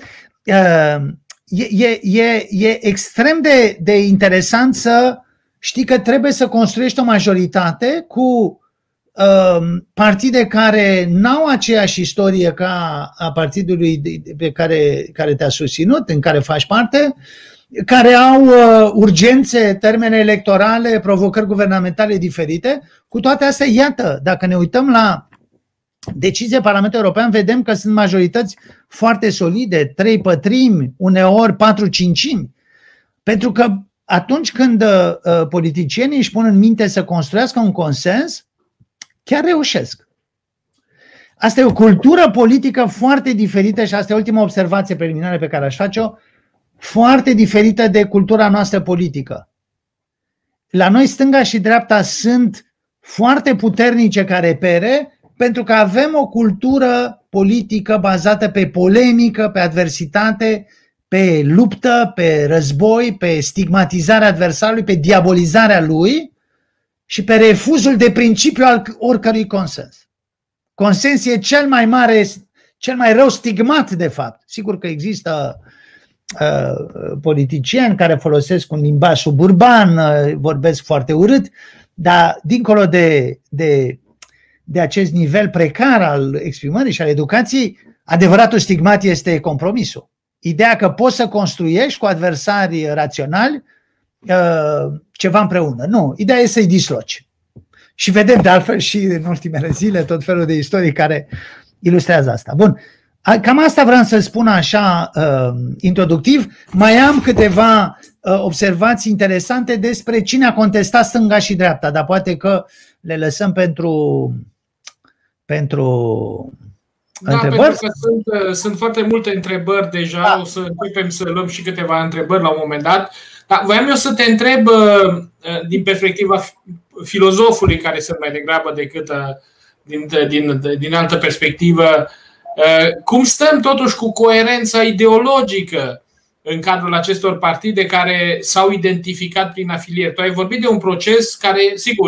E extrem de interesant să știi că trebuie să construiești o majoritate cu partide care n-au aceeași istorie ca a partidului pe care te-a susținut, în care faci parte, care au urgențe, termene electorale, provocări guvernamentale diferite. Cu toate astea, iată, dacă ne uităm la decizia Parlamentului European, vedem că sunt majorități foarte solide, 3/4, uneori 4/5. Pentru că atunci când politicienii își pun în minte să construiască un consens, chiar reușesc. Asta e o cultură politică foarte diferită și asta e ultima observație preliminară pe care aș face-o, foarte diferită de cultura noastră politică. La noi stânga și dreapta sunt foarte puternice ca repere, pentru că avem o cultură politică bazată pe polemică, pe adversitate, pe luptă, pe război, pe stigmatizarea adversarului, pe diabolizarea lui și pe refuzul de principiu al oricărui consens. Consens e cel mai rău stigmat, de fapt. Sigur că există politicieni care folosesc un limbaj suburban, vorbesc foarte urât, dar dincolo de acest nivel precar al exprimării și al educației, adevăratul stigmat este compromisul. Ideea că poți să construiești cu adversari raționali ceva împreună. Nu, ideea este să-i disloci. Și vedem de altfel și în ultimele zile tot felul de istorii care ilustrează asta. Bun, cam asta vreau să spun așa introductiv. Mai am câteva observații interesante despre cine a contestat stânga și dreapta, dar poate că le lăsăm pentru întrebări. Pentru că sunt foarte multe întrebări deja, da. O să începem să luăm și câteva întrebări la un moment dat. Dar voiam eu să te întreb din perspectiva filozofului, care sunt mai degrabă decât din altă perspectivă, cum stăm totuși cu coerența ideologică în cadrul acestor partide care s-au identificat prin afilieri. Tu ai vorbit de un proces care, sigur,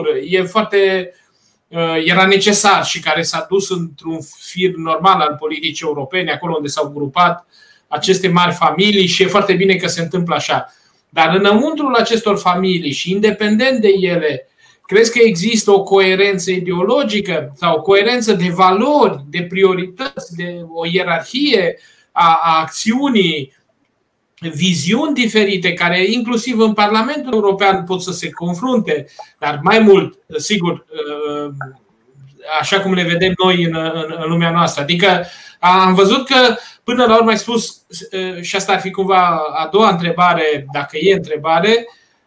era necesar și care s-a dus într-un fir normal al politicii europene, acolo unde s-au grupat aceste mari familii și e foarte bine că se întâmplă așa. Dar înăuntrul acestor familii și independent de ele, crezi că există o coerență ideologică sau o coerență de valori, de priorități, de o ierarhie a acțiunii, viziuni diferite care inclusiv în Parlamentul European pot să se confrunte, dar mai mult, sigur, așa cum le vedem noi în lumea noastră. Adică am văzut că până la urmă ai spus, și asta ar fi cumva a doua întrebare, dacă e întrebare,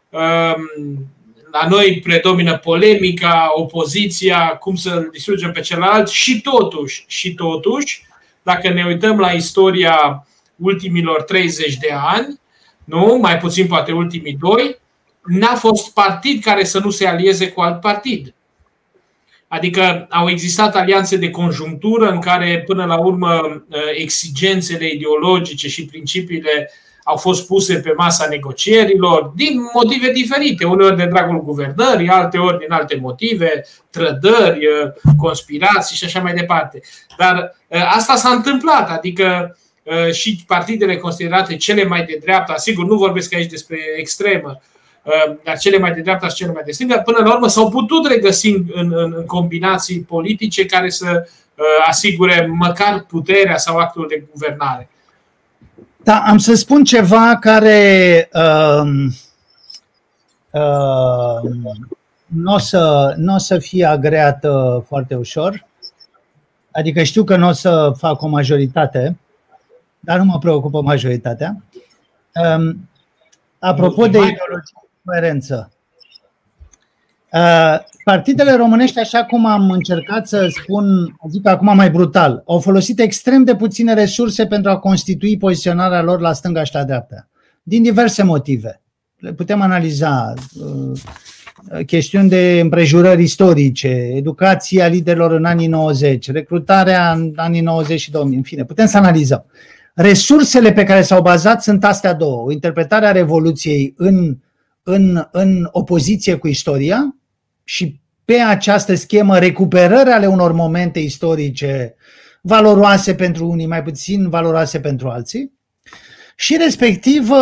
la noi predomină polemica, opoziția, cum să-l distrugem pe celălalt și totuși, dacă ne uităm la istoria ultimilor 30 de ani, nu, mai puțin poate ultimii 2, n-a fost partid care să nu se alieze cu alt partid. Adică au existat alianțe de conjunctură în care până la urmă exigențele ideologice și principiile au fost puse pe masa negocierilor din motive diferite, uneori de dragul guvernării, alteori din alte motive, trădări, conspirații și așa mai departe. Dar asta s-a întâmplat, adică și partidele considerate cele mai de dreapta, sigur nu vorbesc aici despre extremă, dar cele mai de dreapta și cele mai de stânga, până la urmă s-au putut regăsi în combinații politice care să asigure măcar puterea sau actul de guvernare. Da, am să spun ceva care nu o să fie agreat foarte ușor. Adică știu că nu o să fac o majoritate, dar nu mă preocupă majoritatea. Apropo de ideologie și coerență, Partidele românești, așa cum am încercat să spun, zic acum mai brutal, au folosit extrem de puține resurse pentru a constitui poziționarea lor la stânga și la dreapta, din diverse motive. Le putem analiza, chestiuni de împrejurări istorice, educația liderilor în anii 90, recrutarea în anii 90 și 2000, în fine, putem să analizăm. Resursele pe care s-au bazat sunt astea două, o interpretare a Revoluției în opoziție cu istoria și pe această schemă recuperări ale unor momente istorice valoroase pentru unii, mai puțin valoroase pentru alții, și respectiv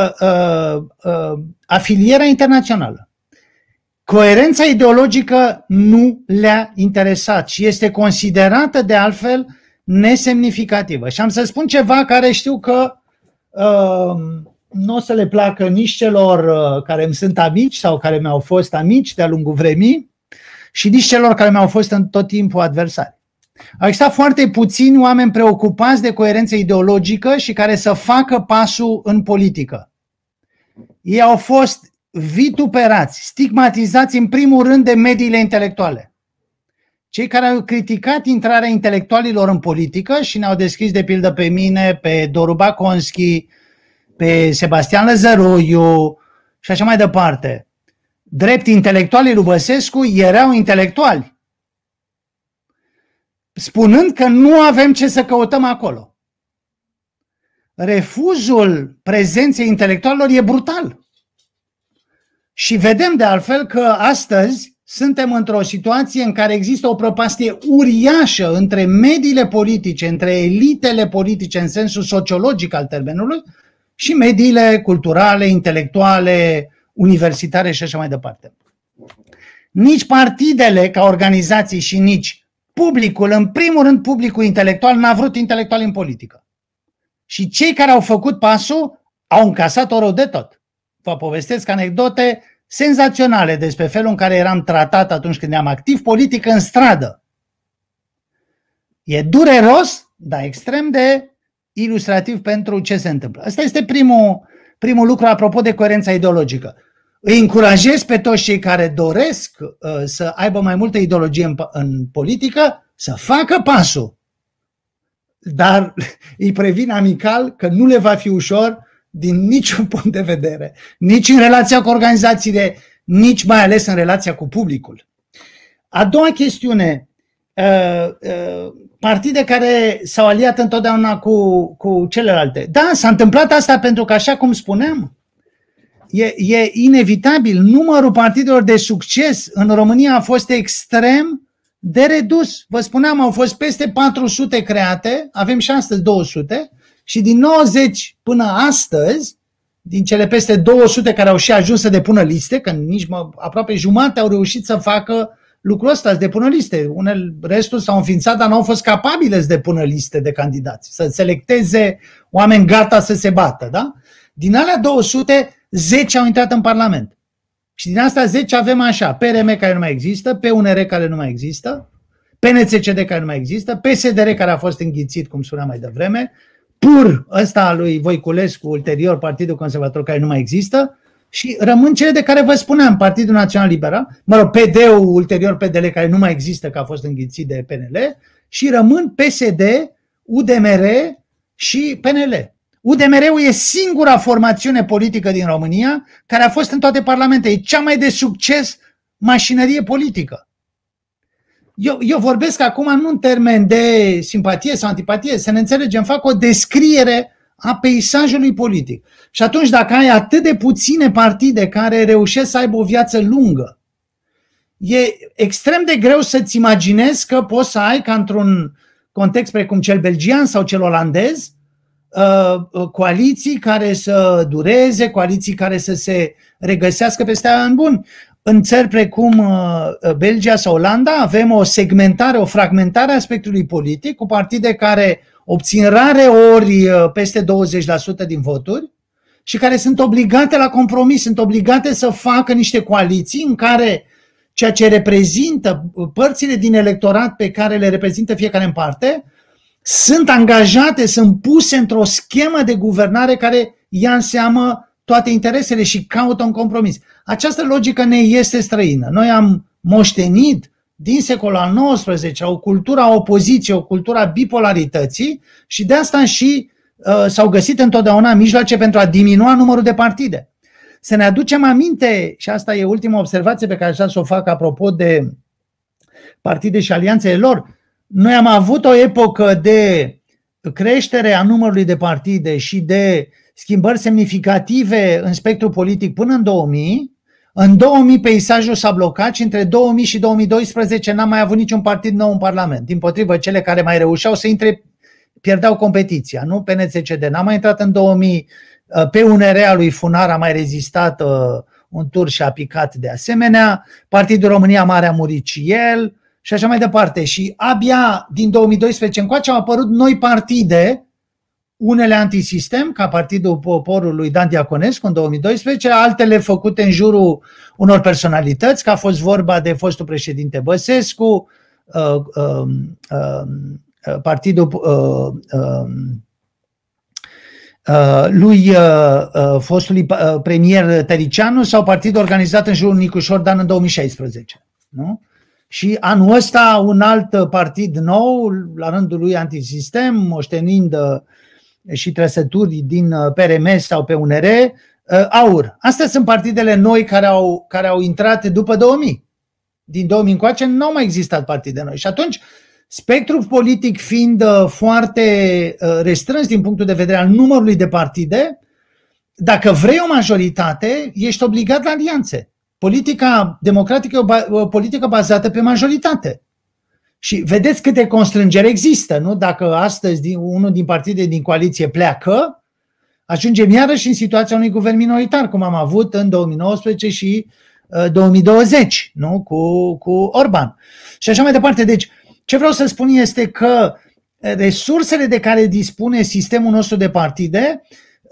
afilierea internațională. Coerența ideologică nu le-a interesat și este considerată de altfel nesemnificativă. Și am să spun ceva care știu că nu o să le placă nici celor care îmi sunt amici sau care mi-au fost amici de-a lungul vremii și nici celor care mi-au fost în tot timpul adversari. Au existat foarte puțini oameni preocupați de coerență ideologică și care să facă pasul în politică. Ei au fost vituperați, stigmatizați în primul rând de mediile intelectuale. Cei care au criticat intrarea intelectualilor în politică și ne-au deschis de pildă pe mine, pe Doru Baconski, pe Sebastian Lăzăroiu și așa mai departe. Drept intelectualii lui Băsescu erau intelectuali, spunând că nu avem ce să căutăm acolo. Refuzul prezenței intelectualilor e brutal. Și vedem de altfel că astăzi suntem într-o situație în care există o prăpastie uriașă între mediile politice, între elitele politice în sensul sociologic al termenului și mediile culturale, intelectuale, universitare și așa mai departe. Nici partidele ca organizații și nici publicul, în primul rând publicul intelectual, n-a vrut intelectuali în politică. Și cei care au făcut pasul au încasat-o rău de tot. Vă povestesc anecdote senzaționale despre felul în care eram tratat atunci când eram activ politic în stradă. E dureros, dar extrem de ilustrativ pentru ce se întâmplă. Asta este primul lucru apropo de coerența ideologică. Îi încurajez pe toți cei care doresc să aibă mai multă ideologie în politică să facă pasul. Dar îi previn amical că nu le va fi ușor din niciun punct de vedere. Nici în relația cu organizațiile, nici mai ales în relația cu publicul. A doua chestiune, partide care s-au aliat întotdeauna cu celelalte. Da, s-a întâmplat asta pentru că, așa cum spuneam, e inevitabil. Numărul partidelor de succes în România a fost extrem de redus. Vă spuneam, au fost peste 400 create, avem și astăzi 200, și din 90 până astăzi, din cele peste 200 care au și ajuns să depună liste, că nici aproape jumate au reușit să facă lucrul ăsta, să depună liste. Restul s-au înființat, dar n-au fost capabile să depună liste de candidați, să selecteze oameni gata să se bată. Da? Din alea 200, 10 au intrat în Parlament. Și din asta 10 avem așa, PRM care nu mai există, PUNR care nu mai există, PNCCD care nu mai există, PSDR care a fost înghițit, cum spuneam mai devreme, PUR, ăsta lui Voiculescu, ulterior Partidul Conservator care nu mai există, și rămân cele de care vă spuneam, Partidul Național Liberal, PD-ul, ulterior PDL care nu mai există, că a fost înghițit de PNL, și rămân PSD, UDMR și PNL. UDMR-ul e singura formațiune politică din România care a fost în toate parlamentele. E cea mai de succes mașinărie politică. Eu vorbesc acum nu în termen de simpatie sau antipatie, să ne înțelegem, fac o descriere a peisajului politic. Și atunci dacă ai atât de puține partide care reușesc să aibă o viață lungă, e extrem de greu să-ți imaginezi că poți să ai, ca într-un context precum cel belgian sau cel olandez, coaliții care să dureze, coaliții care să se regăsească peste an bun. În țări precum Belgia sau Olanda avem o segmentare, o fragmentare a spectrului politic cu partide care obțin rare ori peste 20% din voturi și care sunt obligate la compromis, sunt obligate să facă niște coaliții în care ceea ce reprezintă părțile din electorat pe care le reprezintă fiecare în parte sunt angajate, sunt puse într-o schemă de guvernare care ia în seamă toate interesele și caută un compromis. Această logică ne este străină. Noi am moștenit din secolul al XIX o cultură a opoziției, o cultură a bipolarității și de asta și s-au găsit întotdeauna mijloace pentru a diminua numărul de partide. Să ne aducem aminte, și asta e ultima observație pe care aș vrea să o fac apropo de partide și alianțele lor, noi am avut o epocă de creștere a numărului de partide și de schimbări semnificative în spectrul politic până în 2000. În 2000 peisajul s-a blocat și între 2000 și 2012 n-am mai avut niciun partid nou în Parlament. Dimpotrivă, cele care mai reușeau să intre pierdeau competiția. Nu? PNCCD n-a mai intrat în 2000, PUNR-a lui Funar a mai rezistat un tur și a picat de asemenea, Partidul România Mare a murit și el și așa mai departe. Și abia din 2012 încoace au apărut noi partide, unele antisistem, ca Partidul Poporului lui Dan Diaconescu în 2012, altele făcute în jurul unor personalități, că a fost vorba de fostul președinte Băsescu, Partidul lui fostului premier Tăricianu sau partidul organizat în jurul Nicu Șordan în 2016. Nu? Și anul ăsta un alt partid nou, la rândul lui antisistem, moștenind și trăsături din PRM sau PUNR, AUR. Astea sunt partidele noi care au intrat după 2000. Din 2000 încoace nu au mai existat partide noi. Și atunci, spectrul politic fiind foarte restrâns din punctul de vedere al numărului de partide, dacă vrei o majoritate, ești obligat la alianțe. Politica democratică e o politică bazată pe majoritate. Și vedeți câte constrângeri există, nu? Dacă astăzi unul din partide din coaliție pleacă, ajungem iarăși în situația unui guvern minoritar, cum am avut în 2019 și 2020, nu? Cu Orban. Și așa mai departe. Deci, ce vreau să spun este că resursele de care dispune sistemul nostru de partide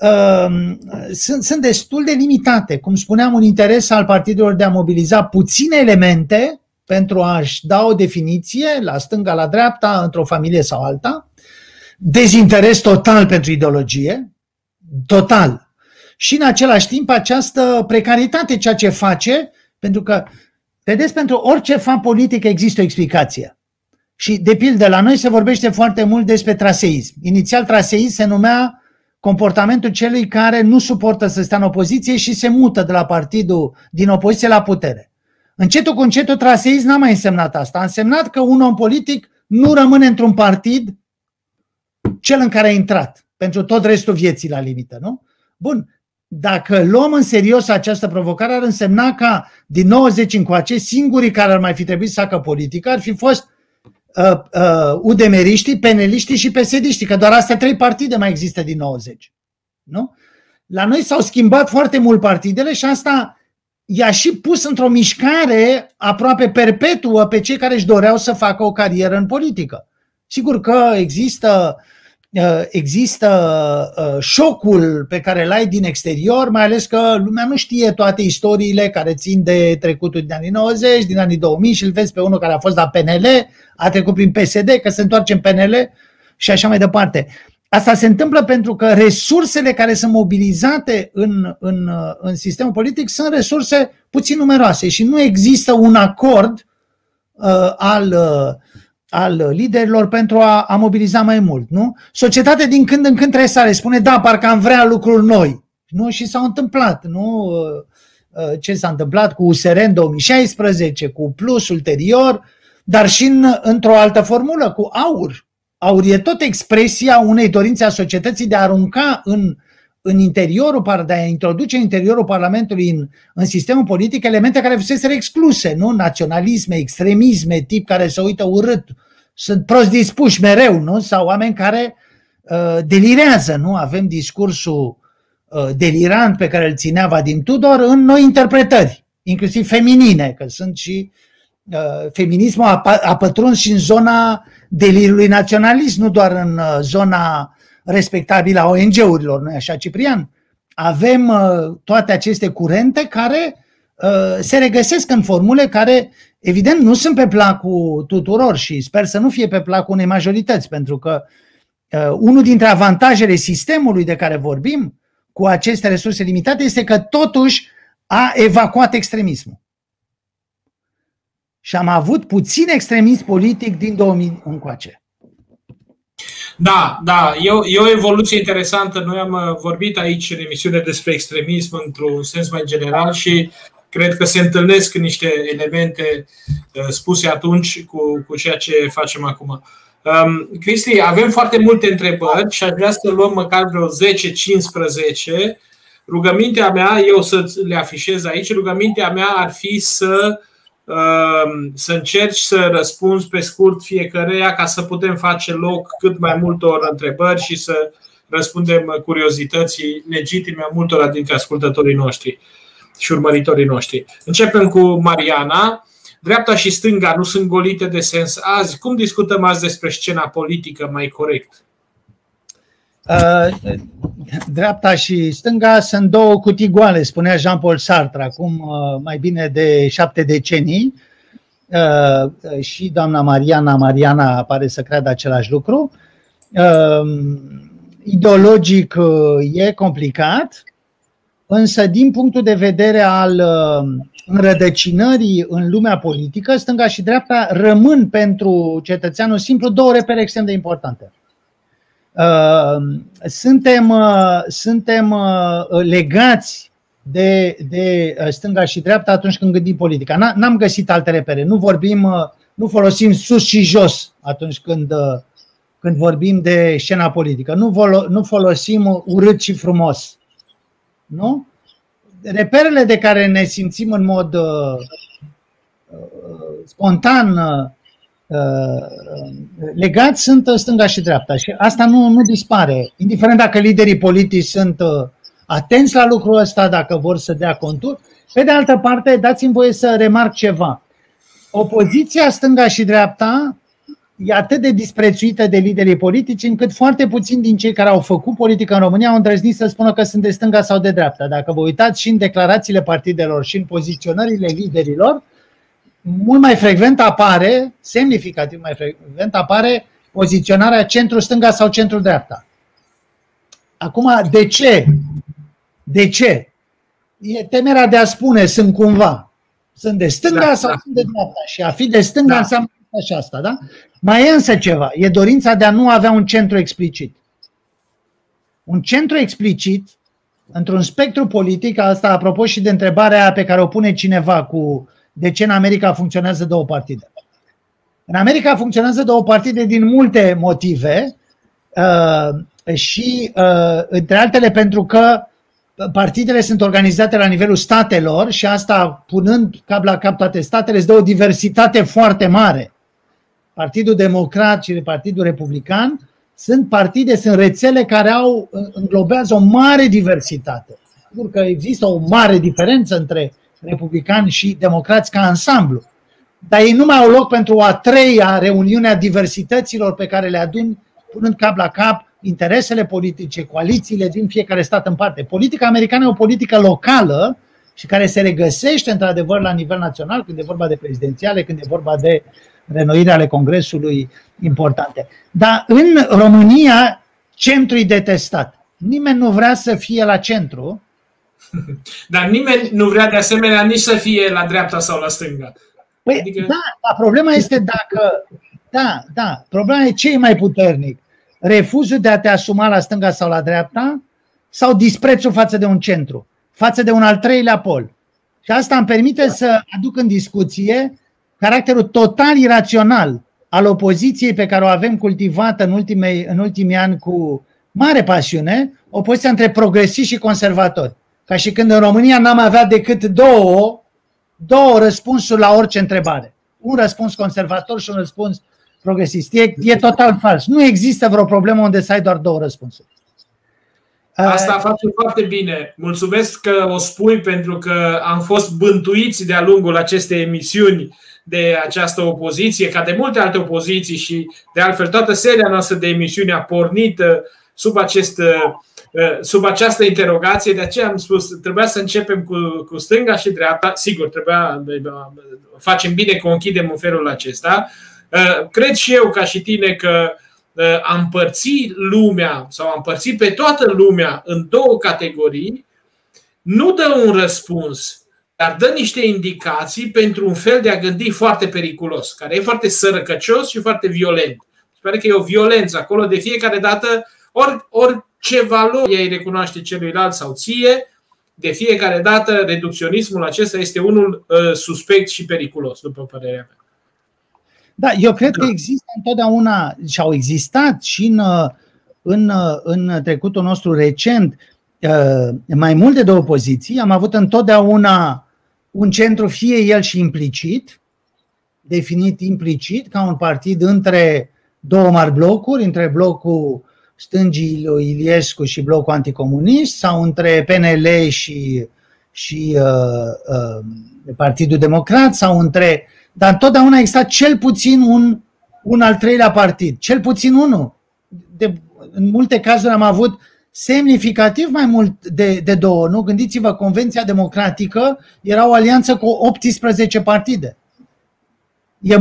sunt destul de limitate. Cum spuneam, un interes al partidelor de a mobiliza puține elemente pentru a-și da o definiție la stânga, la dreapta, într-o familie sau alta, dezinteres total pentru ideologie, total. Și în același timp această precaritate, ceea ce face, pentru că, vedeți, pentru orice fapt politic există o explicație. Și, de pildă, la noi se vorbește foarte mult despre traseism. Inițial, traseism se numea comportamentul celui care nu suportă să stea în opoziție și se mută de la partidul din opoziție la putere. Încetul cu încetul, traseism n-a mai însemnat asta. A însemnat că un om politic nu rămâne într-un partid cel în care a intrat, pentru tot restul vieții la limită, nu? Bun, dacă luăm în serios această provocare, ar însemna ca din 90 încoace, singurii care ar mai fi trebuit să facă politică ar fi fost UDMR-iștii, PNL-iștii și PSD-iștii, că doar astea 3 partide mai există din 90. Nu? La noi s-au schimbat foarte mult partidele și asta i-a și pus într-o mișcare aproape perpetuă pe cei care își doreau să facă o carieră în politică. Sigur că există șocul pe care îl ai din exterior, mai ales că lumea nu știe toate istoriile care țin de trecutul din anii 90, din anii 2000 și îl vezi pe unul care a fost la PNL, a trecut prin PSD, că se întoarce în PNL și așa mai departe. Asta se întâmplă pentru că resursele care sunt mobilizate în sistemul politic sunt resurse puțin numeroase și nu există un acord al liderilor pentru a mobiliza mai mult. Nu? Societatea din când în când trebuie să spune, da, parcă am vrea lucruri noi. Nu? Și s-au întâmplat. Nu? Ce s-a întâmplat cu USR în 2016, cu Plus ulterior, dar și într-o altă formulă, cu AUR. AUR e tot expresia unei dorințe a societății de a arunca în interiorul, de a introduce în interiorul Parlamentului în sistemul politic elemente care fuseseră excluse, nu? Naționalisme, extremisme, tip care se uită urât, sunt prost dispuși mereu, nu? Sau oameni care delirează, nu? Avem discursul delirant pe care îl ținea Vadim Tudor în noi interpretări, inclusiv feminine, că sunt și feminismul a pătruns și în zona delirului naționalist, nu doar în zona respectabilă a ONG-urilor, nu-i așa, Ciprian? Avem toate aceste curente care se regăsesc în formule care, evident, nu sunt pe placul tuturor și sper să nu fie pe placul unei majorități, pentru că unul dintre avantajele sistemului de care vorbim, cu aceste resurse limitate este că totuși a evacuat extremismul. Și am avut puțin extremism politic din 2000 încoace. Da, e o evoluție interesantă. Noi am vorbit aici în emisiune despre extremism într-un sens mai general și cred că se întâlnesc niște elemente spuse atunci cu ceea ce facem acum. Cristi, avem foarte multe întrebări și aș vrea să luăm măcar vreo 10-15. Rugămintea mea, eu să le afișez aici, rugămintea mea ar fi să încerci să răspunzi pe scurt fiecăreia ca să putem face loc cât mai multor întrebări și să răspundem curiozității legitime a multora dintre ascultătorii noștri și urmăritorii noștri. Începem cu Mariana. Dreapta și stânga nu sunt golite de sens azi. Cum discutăm azi despre scena politică mai corect? Dreapta și stânga sunt două cutii goale, spunea Jean-Paul Sartre acum mai bine de 7 decenii. Și doamna Mariana pare să creadă același lucru. Ideologic e complicat, însă din punctul de vedere al înrădăcinării în lumea politică, stânga și dreapta rămân pentru cetățeanul simplu două repere extrem de importante. Suntem legați de stânga și dreapta atunci când gândim politica. N-am găsit alte repere. Nu folosim sus și jos atunci când vorbim de scena politică. Nu folosim urât și frumos. Nu? Reperele de care ne simțim în mod spontan legați sunt stânga și dreapta și asta nu dispare. Indiferent dacă liderii politici sunt atenți la lucrul ăsta, dacă vor să dea contur. Pe de altă parte, dați-mi voie să remarc ceva. Opoziția stânga și dreapta e atât de disprețuită de liderii politici încât foarte puțini din cei care au făcut politică în România au îndrăznit să spună că sunt de stânga sau de dreapta. Dacă vă uitați și în declarațiile partidelor și în poziționările liderilor, mult mai frecvent apare, semnificativ mai frecvent apare poziționarea centru-stânga sau centru-dreapta. Acum, de ce? De ce? E temerea de a spune, sunt cumva. Sunt de stânga sau sunt de dreapta? Și a fi de stânga înseamnă și asta, da? Mai e însă ceva. E dorința de a nu avea un centru explicit. Un centru explicit, într-un spectru politic, asta apropo și de întrebarea pe care o pune cineva cu de ce în America funcționează două partide. În America funcționează două partide din multe motive și, între altele, pentru că partidele sunt organizate la nivelul statelor și asta, punând cap la cap toate statele, îți dă o diversitate foarte mare. Partidul Democrat și Partidul Republican sunt partide, sunt rețele care înglobează o mare diversitate. Sigur că există o mare diferență între republicani și democrați ca ansamblu, dar ei nu mai au loc pentru o a treia reuniune a diversităților pe care le adun, punând cap la cap interesele politice, coalițiile din fiecare stat în parte. Politica americană e o politică locală și care se regăsește într-adevăr la nivel național, când e vorba de prezidențiale, când e vorba de renoirea ale Congresului importante. Dar în România, centru-i detestat. Nimeni nu vrea să fie la centru. Dar nimeni nu vrea de asemenea nici să fie la dreapta sau la stânga. Păi, adică... Da, problema este dacă... Da, problema e ce e mai puternic. Refuzul de a te asuma la stânga sau la dreapta sau disprețul față de un centru, față de un al treilea pol. Și asta îmi permite să aduc în discuție caracterul total irațional al opoziției pe care o avem cultivată în ultimii ani cu mare pasiune, opoziția între progresiști și conservatori. Ca și când în România n-am avea decât două răspunsuri la orice întrebare. Un răspuns conservator și un răspuns progresist. E total fals. Nu există vreo problemă unde să ai doar două răspunsuri. Asta face foarte bine. Mulțumesc că o spui, pentru că am fost bântuiți de-a lungul acestei emisiuni de această opoziție, ca de multe alte opoziții, și de altfel toată seria noastră de emisiuni a pornit sub această interogație. De aceea am spus, trebuia să începem cu stânga și dreapta. Sigur, facem bine că o închidem în felul acesta. Cred și eu, ca și tine, că a împărți lumea sau a împărți pe toată lumea în două categorii nu dă un răspuns, dar dă niște indicații pentru un fel de a gândi foarte periculos, care e foarte sărăcăcios și foarte violent. Sper că e o violență acolo de fiecare dată, orice valoare îi recunoaște celuilalt sau ție, de fiecare dată reducționismul acesta este unul suspect și periculos, după părerea mea. Da, eu cred că există întotdeauna și au existat și în trecutul nostru recent mai multe de opoziții. Am avut întotdeauna un centru, fie el și implicit, definit implicit, ca un partid între două mari blocuri, între blocul stângii lui Iliescu și blocul anticomunist, sau între PNL și Partidul Democrat, sau între... Dar întotdeauna a existat cel puțin un al treilea partid, cel puțin unul. În multe cazuri am avut semnificativ mai mult de două. Nu? Gândiți-vă, Convenția Democratică era o alianță cu 18 partide. E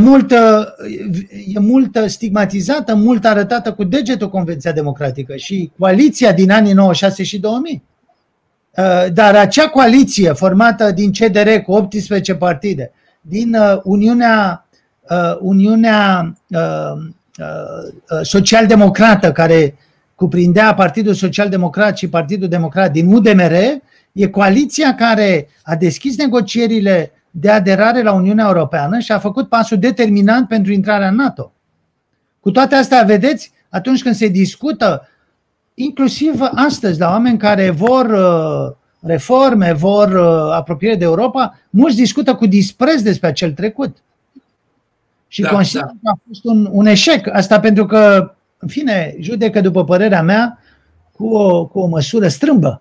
mult stigmatizată, mult arătată cu degetul Convenția Democratică și coaliția din anii 96 și 2000. Dar acea coaliție formată din CDR cu 18 partide, din Uniunea Social-Democrată, care cuprindea Partidul Social-Democrat și Partidul Democrat din UDMR, e coaliția care a deschis negocierile de aderare la Uniunea Europeană și a făcut pasul determinant pentru intrarea în NATO. Cu toate astea, vedeți, atunci când se discută, inclusiv astăzi, la oameni care vor reforme, vor apropiere de Europa, mulți discută cu dispreț despre acel trecut. Și consider că a fost un eșec. Asta pentru că, în fine, judecă, după părerea mea, cu o măsură strâmbă.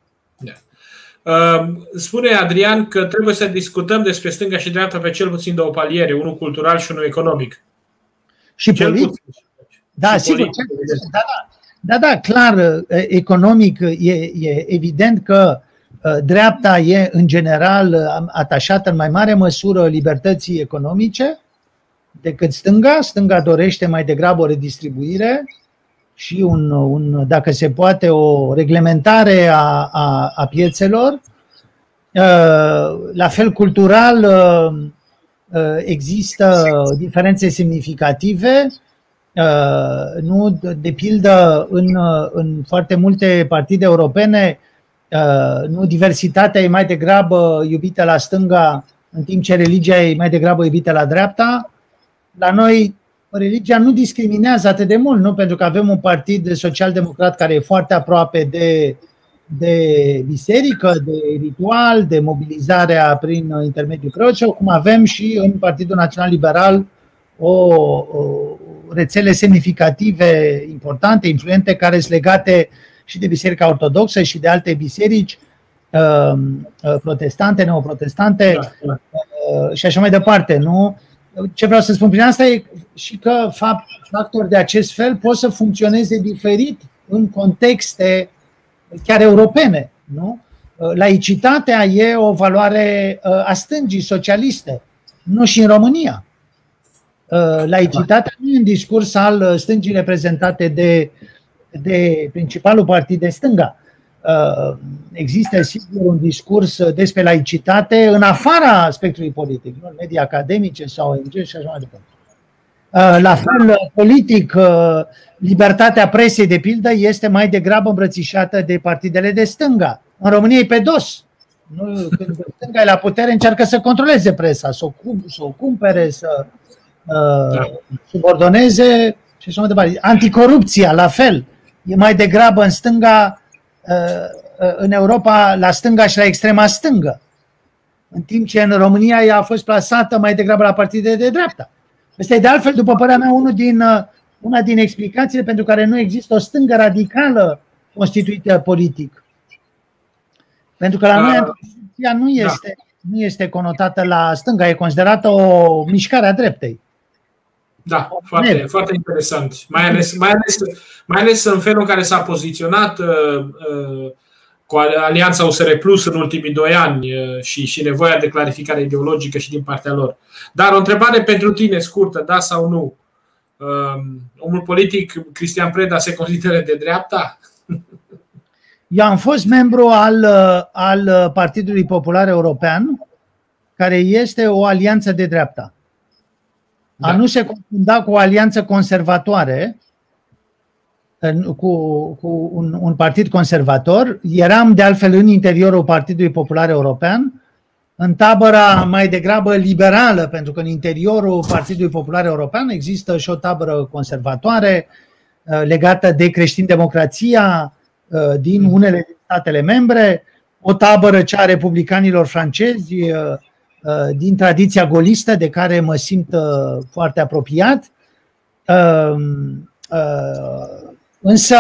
Spune Adrian că trebuie să discutăm despre stânga și dreapta pe cel puțin două paliere, unul cultural și unul economic. Și politic. Da, sigur. Da, clar, economic e evident că dreapta e în general atașată în mai mare măsură libertății economice decât stânga. Stânga dorește mai degrabă o redistribuire și dacă se poate, o reglementare a piețelor. La fel, cultural, există diferențe semnificative. Nu, de pildă, în foarte multe partide europene, nu, diversitatea e mai degrabă iubită la stânga, în timp ce religia e mai degrabă iubită la dreapta. La noi religia nu discriminează atât de mult, nu? Pentru că avem un partid social-democrat care e foarte aproape de biserică, de ritual, de mobilizarea prin intermediul preoților, cum avem și în Partidul Național Liberal o rețele semnificative, importante, influente, care sunt legate și de Biserica Ortodoxă și de alte biserici protestante, neoprotestante și așa mai departe, nu? Ce vreau să spun prin asta e și că factori de acest fel pot să funcționeze diferit în contexte chiar europene. Nu? Laicitatea e o valoare a stângii socialiste, nu și în România. Laicitatea nu e un discurs al stângii reprezentate de principalul partid de stânga. Există sigur un discurs despre laicitate în afara spectrului politic, nu în medii academice sau ONG și așa mai departe. La fel, politic, libertatea presei, de pildă, este mai degrabă îmbrățișată de partidele de stânga. În România e pe dos. Când stânga e la putere, încearcă să controleze presa, să o cumpere, să subordoneze și așa mai departe. Anticorupția, la fel, e mai degrabă în stânga, în Europa, la stânga și la extrema stângă. În timp ce în România ea a fost plasată mai degrabă la partide de dreapta. Asta e de altfel, după părerea mea, una din explicațiile pentru care nu există o stângă radicală constituită politic. Pentru că la noi anticorupția nu este conotată la stânga, e considerată o mișcare a dreptei. Da, foarte interesant. Mai ales în felul în care s-a poziționat cu Alianța USR Plus în ultimii 2 ani și nevoia de clarificare ideologică și din partea lor. Dar o întrebare pentru tine scurtă, da sau nu? omul politic Cristian Preda se consideră de dreapta? Eu am fost membru al Partidului Popular European, care este o alianță de dreapta. A nu se confunda cu o alianță conservatoare, cu un partid conservator. Eram de altfel în interiorul Partidului Popular European, în tabăra mai degrabă liberală, pentru că în interiorul Partidului Popular European există și o tabără conservatoare legată de creștin-democrația din unele din statele membre, o tabără, cea a republicanilor francezi, din tradiția golistă, de care mă simt foarte apropiat. Însă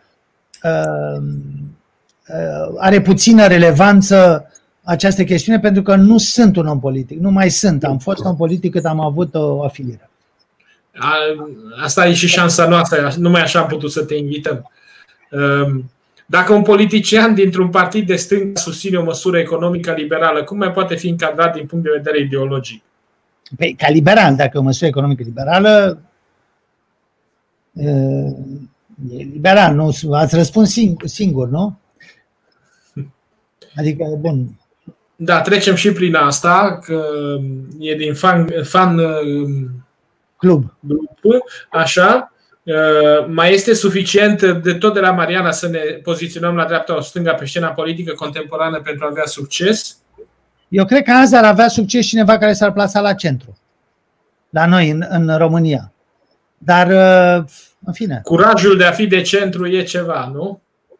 are puțină relevanță această chestiune, pentru că nu sunt un om politic, nu mai sunt. Am fost om politic cât am avut o afiliere. Asta e și șansa noastră, numai așa am putut să te invităm. Dacă un politician dintr-un partid de stânga susține o măsură economică liberală, cum mai poate fi încadrat din punct de vedere ideologic? Păi, ca liberal, dacă o măsură economică liberală, e liberal, nu? Ați răspuns singur, nu? Adică, bun. Da, trecem și prin asta, că e din fan club. Așa. Mai este suficient de tot de la Mariana să ne poziționăm la dreapta o stânga pe scena politică contemporană pentru a avea succes? Eu cred că azi ar avea succes cineva care s-ar plasa la centru, la noi, în România. Dar, în fine. Curajul de a fi de centru e ceva, nu?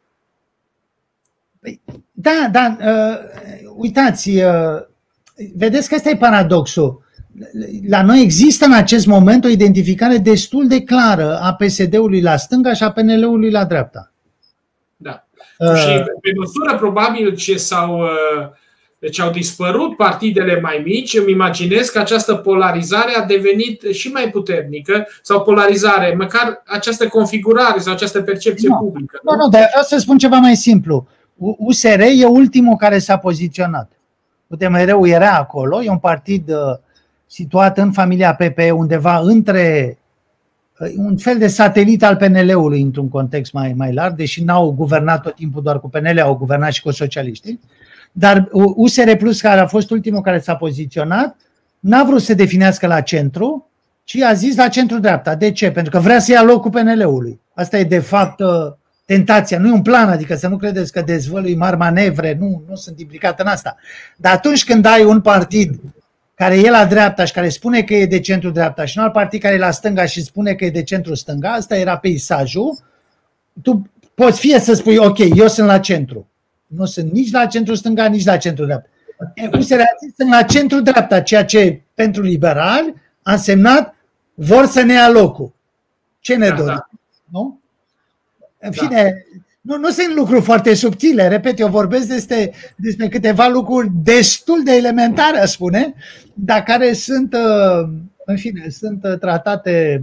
Da, uitați, vedeți că ăsta e paradoxul. La noi există în acest moment o identificare destul de clară a PSD-ului la stânga și a PNL-ului la dreapta. Da. Și pe măsură probabil ce au dispărut partidele mai mici, îmi imaginez că această polarizare a devenit și mai puternică, sau polarizare, măcar această configurare sau această percepție publică. Nu, dar vreau să spun ceva mai simplu. USR e ultimul care s-a poziționat. UDMR-ul era acolo, e un partid situat în familia PPE, undeva între un fel de satelit al PNL-ului într-un context mai larg, deși n-au guvernat tot timpul doar cu PNL, au guvernat și cu socialiștii. Dar USR Plus, care a fost ultimul care s-a poziționat, n-a vrut să se definească la centru, ci a zis la centru-dreapta. De ce? Pentru că vrea să ia locul PNL-ului. Asta e de fapt tentația, nu e un plan, adică să nu credeți că dezvălui mari manevre, nu sunt implicat în asta. Dar atunci când ai un partid care e la dreapta și care spune că e de centru-dreapta și un alt partid care e la stânga și spune că e de centru-stânga, asta era peisajul, tu poți fie să spui, ok, eu sunt la centru. Nu sunt nici la centru-stânga, nici la centru-dreapta. Sunt la centru-dreapta, ceea ce pentru liberali a însemnat vor să ne ia locul. Ce ne dorim? Nu? În fine, nu sunt lucruri foarte subtile. Repet, eu vorbesc despre câteva lucruri destul de elementare, aș spune, dar care sunt, în fine, sunt tratate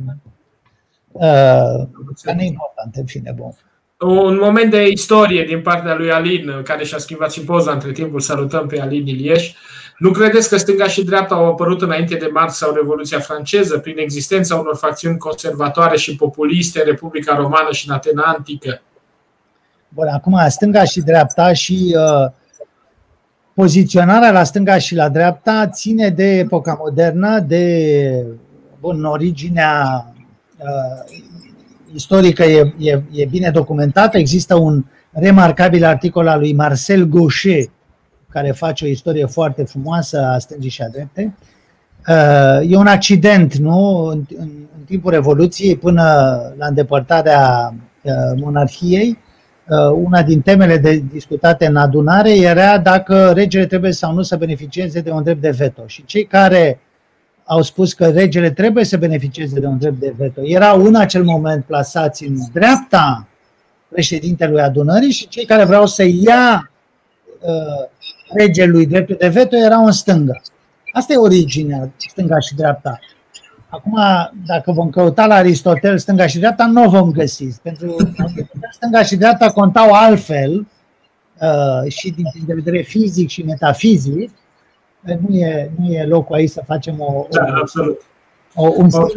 ca neimportante, în fine, bun. Un moment de istorie din partea lui Alin, care și-a schimbat și poza între timp, îl salutăm pe Alin Ilieș. Nu credeți că stânga și dreapta au apărut înainte de Marx sau Revoluția franceză, prin existența unor facțiuni conservatoare și populiste în Republica Romană și în Atena antică? Bun, acum stânga și dreapta și poziționarea la stânga și la dreapta ține de epoca modernă, de originea istorică e bine documentată. Există un remarcabil articol al lui Marcel Gauchet, care face o istorie foarte frumoasă a stângii și a dreptei. E un accident, nu? În timpul Revoluției, până la îndepărtarea monarhiei, una din temele discutate în adunare era dacă regele trebuie sau nu să beneficieze de un drept de veto. Și cei care au spus că regele trebuie să beneficieze de un drept de veto erau în acel moment plasați în dreapta președintelui adunării și cei care vreau să ia regelui dreptul de veto erau în stânga. Asta e originea, stânga și dreapta. Acum, dacă vom căuta la Aristotel stânga și dreapta, nu o vom găsi. Pentru stânga și dreapta contau altfel și din punct de vedere fizic și metafizic. Nu e locul aici să facem un schimb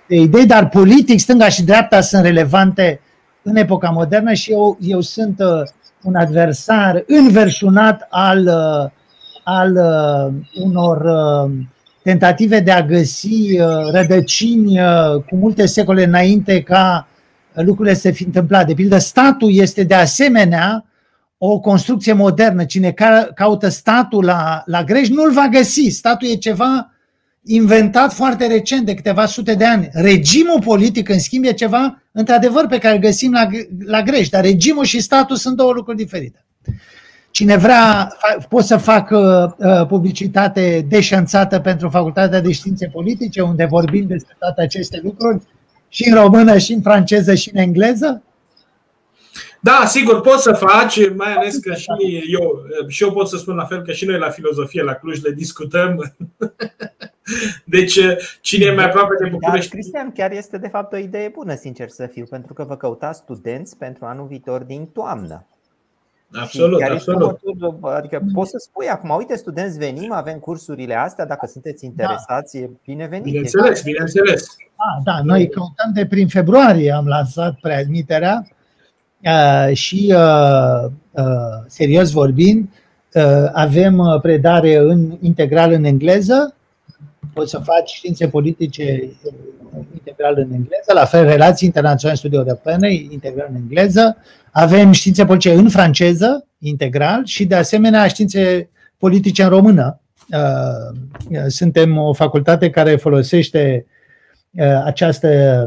de idei, dar politic stânga și dreapta sunt relevante în epoca modernă și eu sunt un adversar înverșunat al unor tentative de a găsi rădăcini cu multe secole înainte ca lucrurile să fi întâmplat. De pildă, statul este de asemenea o construcție modernă. Cine caută statul la greș nu-l va găsi. Statul e ceva inventat foarte recent, de câteva sute de ani. Regimul politic, în schimb, e ceva, într-adevăr, pe care îl găsim la greș. Dar regimul și statul sunt două lucruri diferite. Cine vrea, pot să fac publicitate deșanțată pentru Facultatea de Științe Politice, unde vorbim despre toate aceste lucruri, și în română, și în franceză, și în engleză? Da, sigur, poți să faci, mai ales că și eu pot să spun la fel că și noi la filozofie la Cluj le discutăm. Deci, cine e mai aproape de București? Cristian, chiar este de fapt o idee bună, sincer să fiu, pentru că vă căutați studenți pentru anul viitor din toamnă. Absolut, absolut. Adică poți să spui acum, uite, studenți, venim, avem cursurile astea, dacă sunteți interesați, e binevenit. Bineînțeles, bineînțeles. Da, noi căutăm de prin februarie, am lansat preadmiterea și, serios vorbind, avem predare integral în engleză, poți să faci științe politice integral în engleză, la fel relații internaționale, studii europene, integral în engleză, avem științe politice în franceză, integral, și de asemenea științe politice în română. Suntem o facultate care folosește această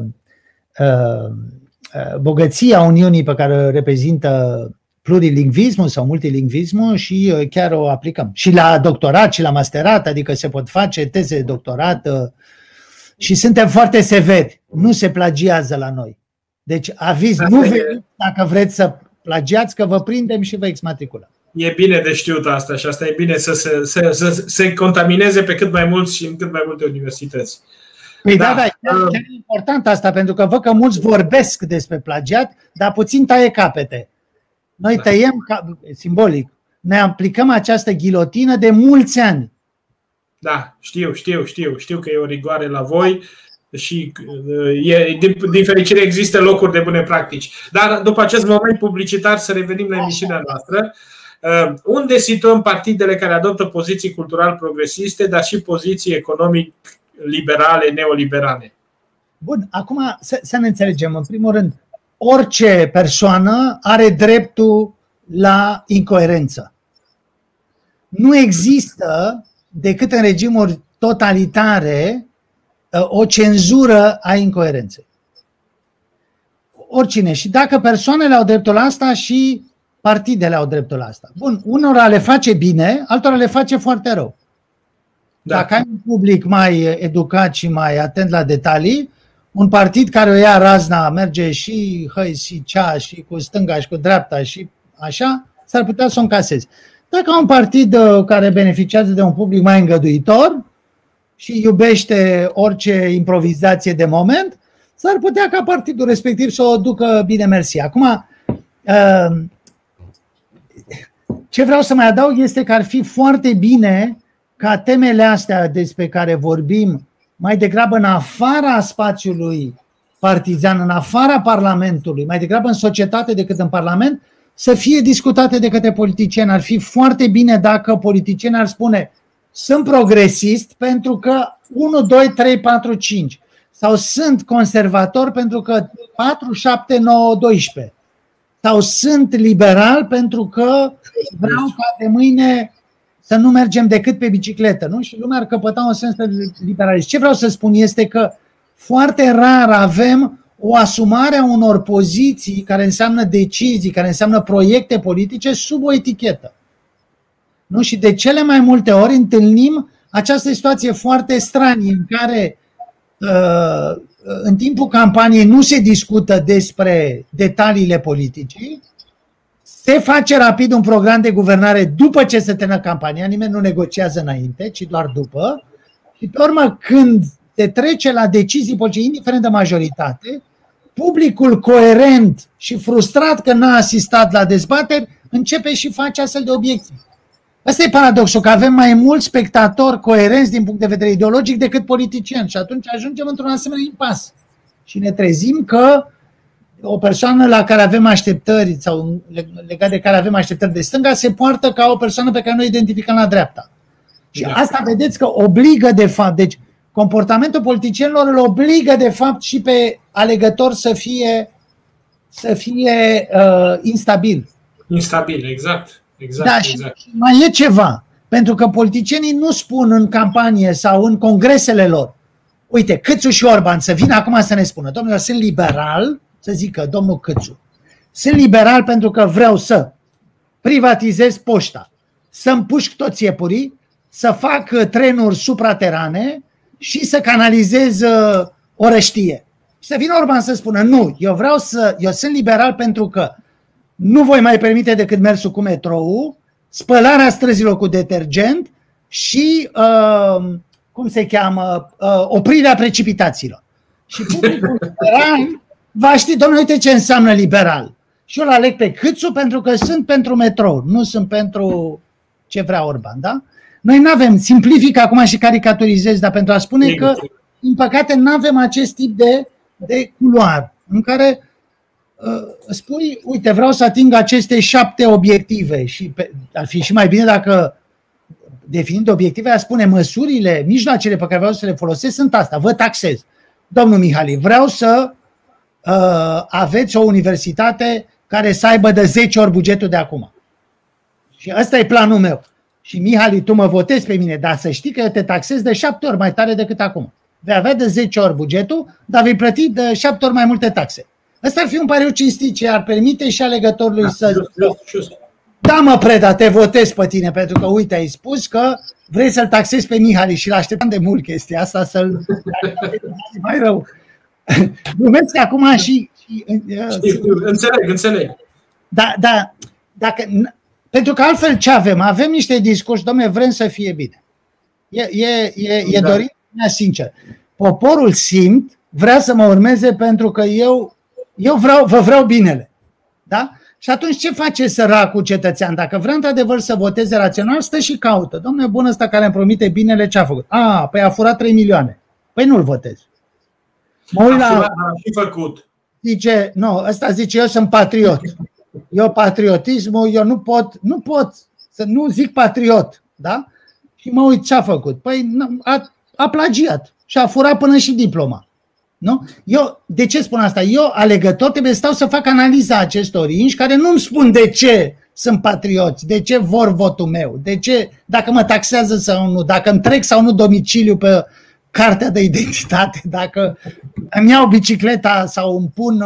bogăție a Uniunii pe care o reprezintă plurilingvismul sau multilingvismul și chiar o aplicăm. Și la doctorat și la masterat, adică se pot face teze de doctorat și suntem foarte severi. Nu se plagiază la noi. Deci aviz, nu veniți dacă vreți să plagiați, că vă prindem și vă exmatriculăm. E bine de știut asta și asta e bine să se contamineze pe cât mai mulți și în cât mai multe universități. Păi da, e important asta, pentru că văd că mulți vorbesc despre plagiat, dar puțin taie capete. Noi tăiem, simbolic, ne aplicăm această ghilotină de mulți ani. Da, știu că e o rigoare la voi și din fericire există locuri de bune practici. Dar după acest moment publicitar să revenim la emisiunea noastră. Unde situăm partidele care adoptă poziții cultural progresiste, dar și poziții economic liberale, neoliberale? Bun, acum să ne înțelegem. În primul rând, orice persoană are dreptul la incoerență. Nu există, decât în regimuri totalitare, o cenzură a incoerenței. Oricine. Și dacă persoanele au dreptul la asta, și partidele au dreptul la asta. Bun, unora le face bine, altora le face foarte rău. Da. Dacă ai un public mai educat și mai atent la detalii, un partid care o ia razna, merge și hăi și cea și cu stânga și cu dreapta și așa, s-ar putea să o încasezi. Dacă ai un partid care beneficiază de un public mai îngăduitor și iubește orice improvizație de moment, s-ar putea ca partidul respectiv să o ducă bine mersi. Acum, ce vreau să mai adaug este că ar fi foarte bine ca temele astea despre care vorbim mai degrabă în afara spațiului partizan, în afara Parlamentului, mai degrabă în societate decât în Parlament, să fie discutate de către politicieni. Ar fi foarte bine dacă politicienii ar spune: sunt progresist pentru că 1, 2, 3, 4, 5, sau sunt conservator pentru că 4, 7, 9, 12, sau sunt liberal pentru că vreau ca de mâine să nu mergem decât pe bicicletă, nu? Și lumea ar căpăta un sens de liberalism. Ce vreau să spun este că foarte rar avem o asumare a unor poziții care înseamnă decizii, care înseamnă proiecte politice sub o etichetă. Nu? Și de cele mai multe ori întâlnim această situație foarte stranie în care în timpul campaniei nu se discută despre detaliile politicii, se face rapid un program de guvernare după ce se termină campania, nimeni nu negociază înainte, ci doar după, și pe urmă când se trece la decizii politice, indiferent de majoritate, publicul coerent și frustrat că n-a asistat la dezbateri începe și face astfel de obiecții. Ăsta e paradoxul, că avem mai mulți spectatori coerenți din punct de vedere ideologic decât politicieni și atunci ajungem într-un asemenea impas. Și ne trezim că o persoană la care avem așteptări sau legat de care avem așteptări de stânga se poartă ca o persoană pe care noi o identificăm la dreapta. Și asta vedeți că obligă de fapt, deci comportamentul politicienilor îl obligă de fapt și pe alegător să fie instabil. Instabil, exact. Da, și mai e ceva, pentru că politicienii nu spun în campanie sau în congresele lor, uite, Câțu și Orban să vină acum să ne spună, domnule, eu sunt liberal, să zică domnul Câțu, sunt liberal pentru că vreau să privatizez poșta, să împușc toți iepurii, să fac trenuri supraterane și să canalizez orăștie. Și să vină Orban să spună, nu, eu sunt liberal pentru că nu voi mai permite decât mersul cu metrou, spălarea străzilor cu detergent și, oprirea precipitațiilor. Și publicul liberal va ști, domnule, uite ce înseamnă liberal. Și eu îl aleg pe Câțu pentru că sunt pentru metrou, nu sunt pentru ce vrea Orban, da? Noi nu avem, simplific acum și caricaturizez, dar pentru a spune că, din păcate, nu avem acest tip de culoar în care spui, uite, vreau să ating aceste 7 obiective și ar fi și mai bine dacă, definind obiective, a spune măsurile, mijloacele pe care vreau să le folosesc sunt astea, vă taxez. Domnul Mihali, vreau să aveți o universitate care să aibă de 10 ori bugetul de acum. Și ăsta e planul meu. Și Mihali, tu mă votezi pe mine, dar să știi că eu te taxez de 7 ori mai tare decât acum. Vei avea de 10 ori bugetul, dar vei plăti de 7 ori mai multe taxe. Ăsta ar fi un pariu cinstit ce ar permite și alegătorului să... Da, mă, Preda, te votez pe tine, pentru că, uite, ai spus că vrei să-l taxezi pe Mihali și l-așteptam de mult chestia asta să-l... mai rău. Glumesc acum și... Înțeleg. Da, dacă... Pentru că altfel ce avem? Avem niște discursi, dom'le, vrem să fie bine. E dorința mea sinceră. Poporul simt, vrea să mă urmeze pentru că eu vă vreau binele. Da? Și atunci ce face săracul cetățean? Dacă vrea într-adevăr să voteze rațional, stă și caută. Dom'le, bun, ăsta care îmi promite binele, ce a făcut? Păi a furat 3 milioane. Păi nu-l votez. Mă uit la... făcut. Zice, nu, ăsta zice, eu sunt patriot. Eu patriotismul, eu nu pot să nu zic patriot, da? Și mă uit ce a făcut. Păi a plagiat și a furat până și diploma. Nu? De ce spun asta? Eu, alegător, trebuie să stau să fac analiza acestor inși care nu-mi spun de ce sunt patrioți, de ce vor votul meu, de ce, dacă mă taxează sau nu, dacă îmi trec sau nu domiciliu pe cartea de identitate, dacă îmi iau bicicleta sau îmi pun,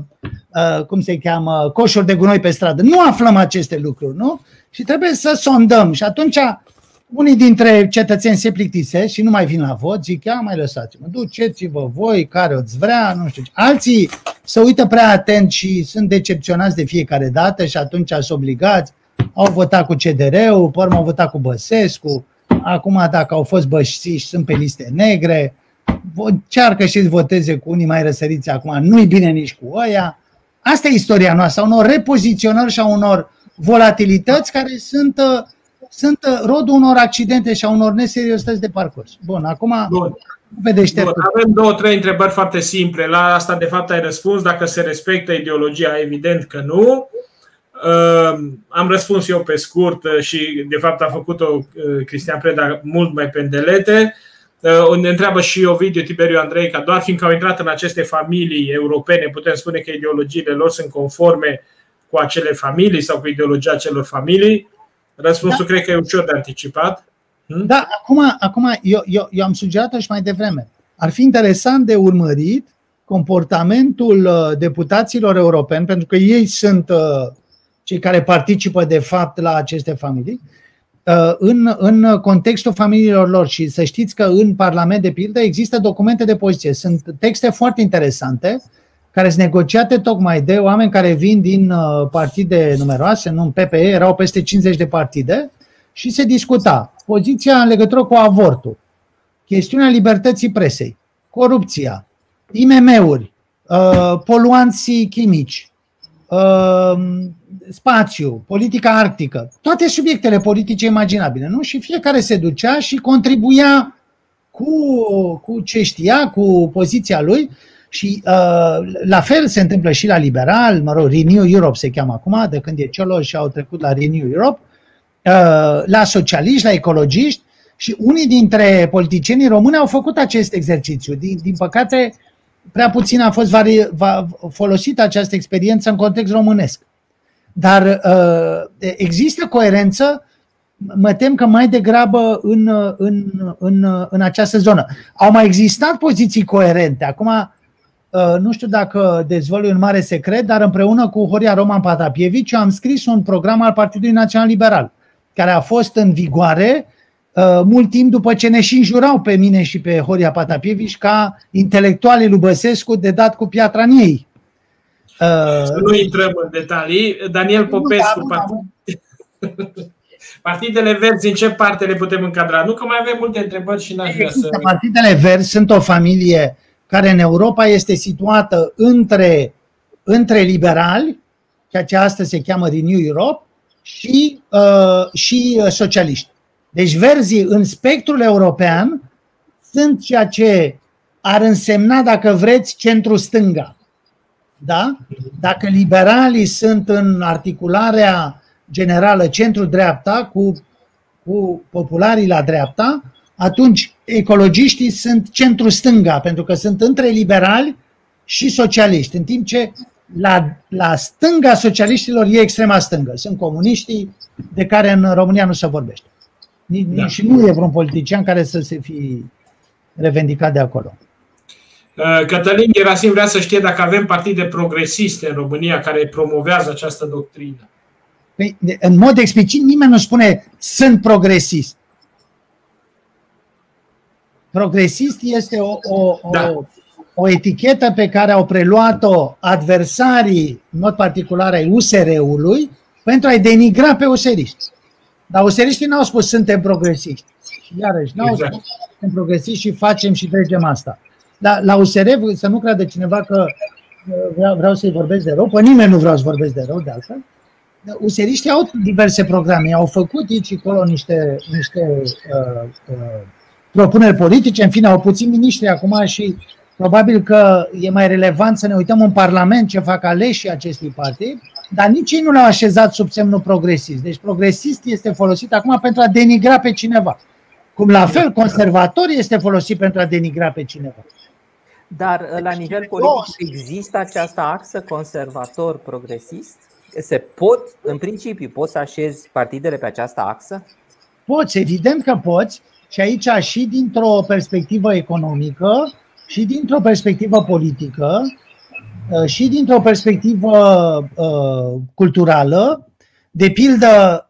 coșuri de gunoi pe stradă. Nu aflăm aceste lucruri, nu? Și trebuie să sondăm. Și atunci unii dintre cetățeni se plictisesc și nu mai vin la vot, zic, mai lăsați-mă, duceți-vă voi care o-ți vrea, nu știu ce. Alții se uită prea atent și sunt decepționați de fiecare dată și atunci sunt obligați. Au votat cu CDR-ul, pe urmă au votat cu Băsescu, acum dacă au fost bășiși sunt pe liste negre, încearcă și voteze cu unii mai răsăriți acum, nu-i bine nici cu ăia. Asta e istoria noastră, a unor repoziționări și a unor volatilități care sunt rodul unor accidente și a unor neseriosități de parcurs. Bun, acum avem 2-3 întrebări foarte simple. La asta de fapt ai răspuns, dacă se respectă ideologia, evident că nu. Am răspuns eu pe scurt și de fapt a făcut-o Cristian Preda mult mai pendelete. Ne întreabă și Ovidiu Tiberiu Andrei, că doar fiindcă au intrat în aceste familii europene, putem spune că ideologiile lor sunt conforme cu acele familii sau cu ideologia acelor familii. Răspunsul cred că e ușor de anticipat. Da, acum eu am sugerat-o și mai devreme. Ar fi interesant de urmărit comportamentul deputaților europeni, pentru că ei sunt cei care participă de fapt la aceste familii, în contextul familiilor lor. Și să știți că în Parlament, de pildă, există documente de poziție. Sunt texte foarte interesante care sunt negociate tocmai de oameni care vin din partide numeroase, nu în PPE, erau peste 50 de partide, și se discuta poziția în legătură cu avortul, chestiunea libertății presei, corupția, IMM-uri, poluanții chimici, spațiu, politica arctică, toate subiectele politice imaginabile, nu? Și fiecare se ducea și contribuia cu ce știa, cu poziția lui. Și la fel se întâmplă și la liberal, mă rog, Renew Europe se cheamă acum, de când e Cioloș și au trecut la Renew Europe, la socialiști, la ecologiști, și unii dintre politicienii români au făcut acest exercițiu. Din păcate, prea puțin a fost folosită această experiență în context românesc. Dar există coerență, mă tem că mai degrabă în această zonă. Au mai existat poziții coerente. Acum, nu știu dacă dezvălui un mare secret, dar împreună cu Horia Roman Patapievici am scris un program al Partidului Național Liberal, care a fost în vigoare mult timp după ce ne și înjurau pe mine și pe Horia Patapievici ca intelectualii lui Băsescu de dat cu piatra în ei. Să nu intrăm în detalii. Daniel Popescu, Partidele Verzi, în ce parte le putem încadra? Nu că mai avem multe întrebări și n-aș vrea să... Partidele Verzi sunt o familie care în Europa este situată între liberali, ceea ce astăzi se cheamă Renew Europe, și socialiști. Deci verzii în spectrul european sunt ceea ce ar însemna, dacă vreți, centru-stânga. Da? Dacă liberalii sunt în articularea generală centru-dreapta cu popularii la dreapta, atunci ecologiștii sunt centru-stânga, pentru că sunt între liberali și socialiști, în timp ce la stânga socialiștilor e extrema stângă. Sunt comuniștii de care în România nu se vorbește. Și nu e vreun politician care să se fi revendicat de acolo. Cătălin Gerasim vrea să știe dacă avem partide progresiste în România care promovează această doctrină. În mod explicit, nimeni nu spune sunt progresist. Progresist este o etichetă pe care au preluat-o adversarii, în mod particular ai USR-ului, pentru a-i denigra pe useriști. Dar useriștii n-au spus suntem progresiști. Și iarăși, n-au spus suntem progresiști și facem și trecem asta. Dar la USR, să nu creadă cineva că vreau să-i vorbesc de rău, pe nimeni nu vreau să vorbesc de rău, de altfel. Useriștii au diverse programe, au făcut aici și acolo niște propuneri politice, în fine, au puțin miniștri acum și probabil că e mai relevant să ne uităm în Parlament ce fac aleșii acestui partid, dar nici ei nu l-au așezat sub semnul progresist. Deci progresist este folosit acum pentru a denigra pe cineva. Cum la fel conservator este folosit pentru a denigra pe cineva. Dar la nivel politic există această axă conservator-progresist? În principiu, poți să așezi partidele pe această axă? Poți, evident că poți. Și aici și dintr-o perspectivă economică, și dintr-o perspectivă politică, și dintr-o perspectivă culturală. De pildă,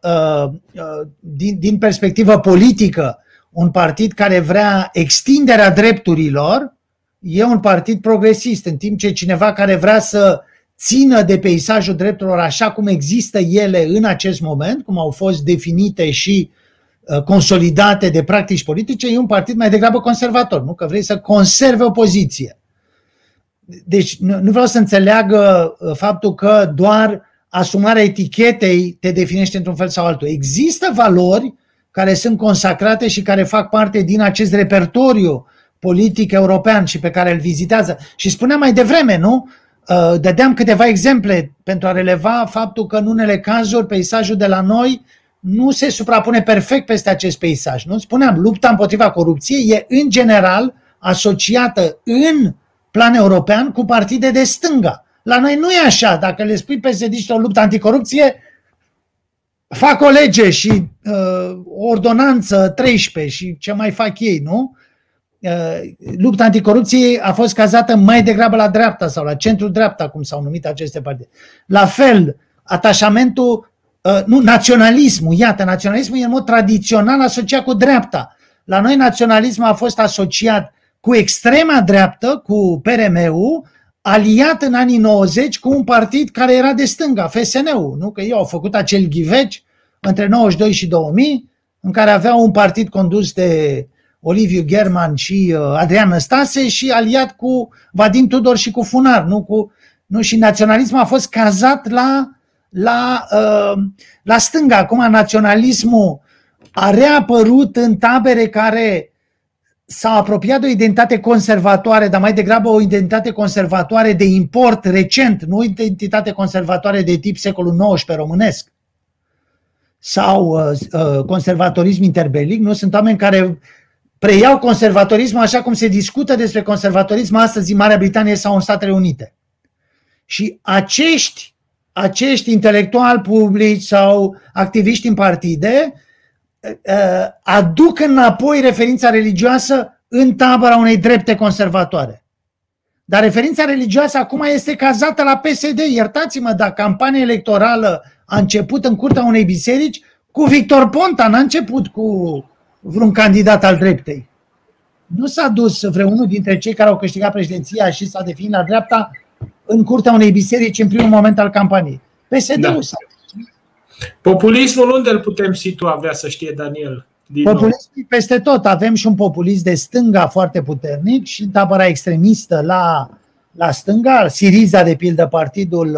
din perspectivă politică, un partid care vrea extinderea drepturilor e un partid progresist, în timp ce cineva care vrea să țină de peisajul drepturilor așa cum există ele în acest moment, cum au fost definite și consolidate de practici politice, e un partid mai degrabă conservator, nu? Că vrei să conserve o poziție. Deci nu vreau să înțeleagă faptul că doar asumarea etichetei te definește într-un fel sau altul. Există valori care sunt consacrate și care fac parte din acest repertoriu politic european și pe care îl vizitează. Și spuneam mai devreme, nu? Dădeam câteva exemple pentru a releva faptul că în unele cazuri peisajul de la noi nu se suprapune perfect peste acest peisaj. Nu? Spuneam, lupta împotriva corupției e în general asociată în plan european cu partide de stânga. La noi nu e așa. Dacă le spui PSD-știlor lupta anticorupție, fac o lege și o ordonanță 13 și ce mai fac ei, nu? Lupta anticorupție a fost cazată mai degrabă la dreapta sau la centru-dreapta, cum s-au numit aceste partide. La fel, atașamentul, naționalismul, naționalismul e în mod tradițional asociat cu dreapta. La noi naționalismul a fost asociat cu extrema dreaptă, cu PRM-ul, aliat în anii 90 cu un partid care era de stânga, FSN-ul, nu? Că ei au făcut acel ghiveci între 92 și 2000, în care aveau un partid condus de Oliviu German și Adrian Năstase și aliat cu Vadim Tudor și cu Funar, Nu? Și naționalismul a fost cazat la stânga. Acum naționalismul a reapărut în tabere care s-au apropiat de o identitate conservatoare, dar mai degrabă o identitate conservatoare de import recent, nu o identitate conservatoare de tip secolul XIX românesc sau conservatorism interbelic. Nu? Sunt oameni care preiau conservatorismul așa cum se discută despre conservatorism astăzi în Marea Britanie sau în Statele Unite. Și acești intelectuali publici sau activiști în partide aduc înapoi referința religioasă în tabăra unei drepte conservatoare. Dar referința religioasă acum este cazată la PSD. Iertați-mă, dar campania electorală a început în curtea unei biserici cu Victor Ponta, n-a început cu vreun candidat al dreptei. Nu s-a dus vreunul dintre cei care au câștigat președinția și s-a definit la dreapta în curtea unei biserici în primul moment al campaniei. PSD-ul s-a. Populismul unde îl putem situa, vrea să știe Daniel? Populismul peste tot. Avem și un populism de stânga foarte puternic și în tabăra extremistă la stânga. Siriza, de pildă, partidul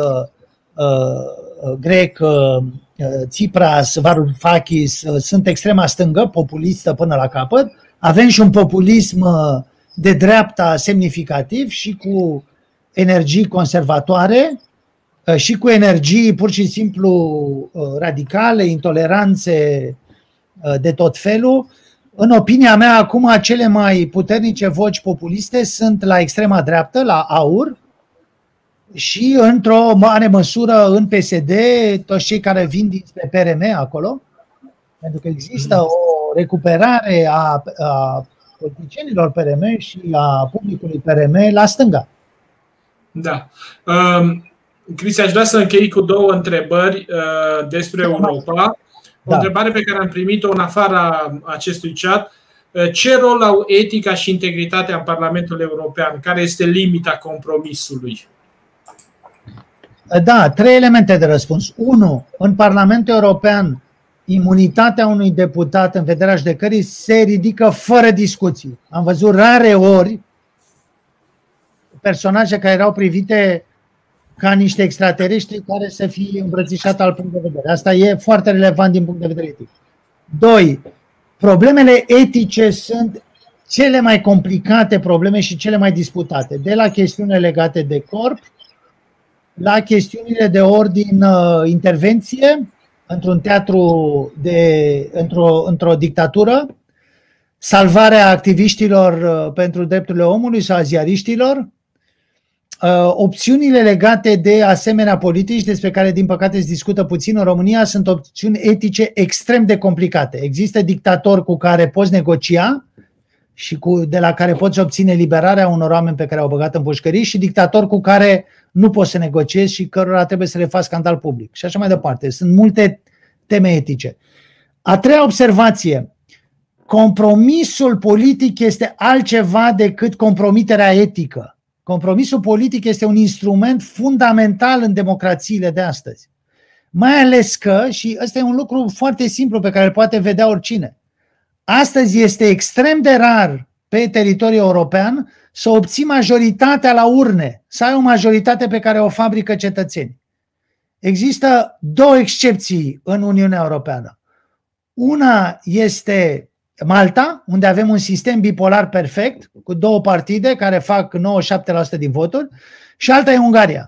grec, Tsipras, Varoufakis, sunt extrema stângă, populistă până la capăt. Avem și un populism de dreapta semnificativ și cu energii conservatoare și cu energii pur și simplu radicale, intoleranțe de tot felul. În opinia mea, acum cele mai puternice voci populiste sunt la extrema dreaptă, la AUR, și într-o mare măsură în PSD, toți cei care vin dinspre PRM acolo, pentru că există o recuperare a politicienilor PRM și a publicului PRM la stânga. Da. Cristi, aș vrea să închei cu două întrebări despre Europa. O întrebare pe care am primit-o în afara acestui chat. Ce rol au etica și integritatea în Parlamentul European? Care este limita compromisului? Da, 3 elemente de răspuns. 1. În Parlamentul European, imunitatea unui deputat în vederea judecării se ridică fără discuții. Am văzut rare ori personaje care erau privite ca niște extraterestri care să fie îmbrățișate al punct de vedere. Asta e foarte relevant din punct de vedere etic. 2. Problemele etice sunt cele mai complicate probleme și cele mai disputate. De la chestiunile legate de corp, la chestiunile de ordin intervenție într-un teatru, într-o dictatură, salvarea activiștilor pentru drepturile omului sau a ziariștilor, opțiunile legate de asemenea politici despre care din păcate se discută puțin în România sunt opțiuni etice extrem de complicate. Există dictatori cu care poți negocia și de la care poți obține liberarea unor oameni pe care au băgat în pușcării și dictatori cu care nu poți să negociezi și cărora trebuie să le faci scandal public și așa mai departe. Sunt multe teme etice. A treia observație. Compromisul politic este altceva decât compromiterea etică. Compromisul politic este un instrument fundamental în democrațiile de astăzi. Mai ales că, și ăsta e un lucru foarte simplu pe care îl poate vedea oricine, astăzi este extrem de rar pe teritoriul european să obții majoritatea la urne, să ai o majoritate pe care o fabrică cetățenii. Există 2 excepții în Uniunea Europeană. Una este Malta, unde avem un sistem bipolar perfect, cu 2 partide care fac 97% din voturi, și alta e Ungaria.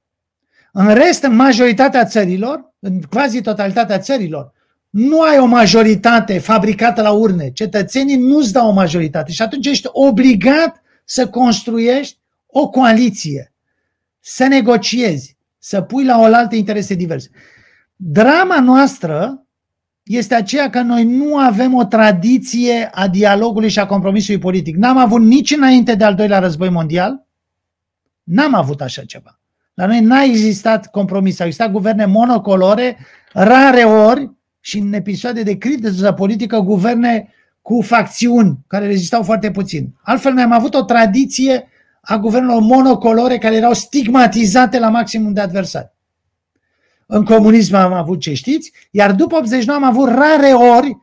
În rest, în majoritatea țărilor, în quasi totalitatea țărilor, nu ai o majoritate fabricată la urne. Cetățenii nu-ți dau o majoritate și atunci ești obligat să construiești o coaliție, să negociezi, să pui la oaltă interese diverse. Drama noastră este aceea că noi nu avem o tradiție a dialogului și a compromisului politic. N-am avut nici înainte de al 2-lea război mondial, n-am avut așa ceva. La noi n-a existat compromis, au existat guverne monocolore, rare ori și în episoade de criză politică guverne cu facțiuni care rezistau foarte puțin. Altfel noi am avut o tradiție a guvernelor monocolore care erau stigmatizate la maximum de adversari. În comunism am avut ce știți, iar după 89 am avut rare ori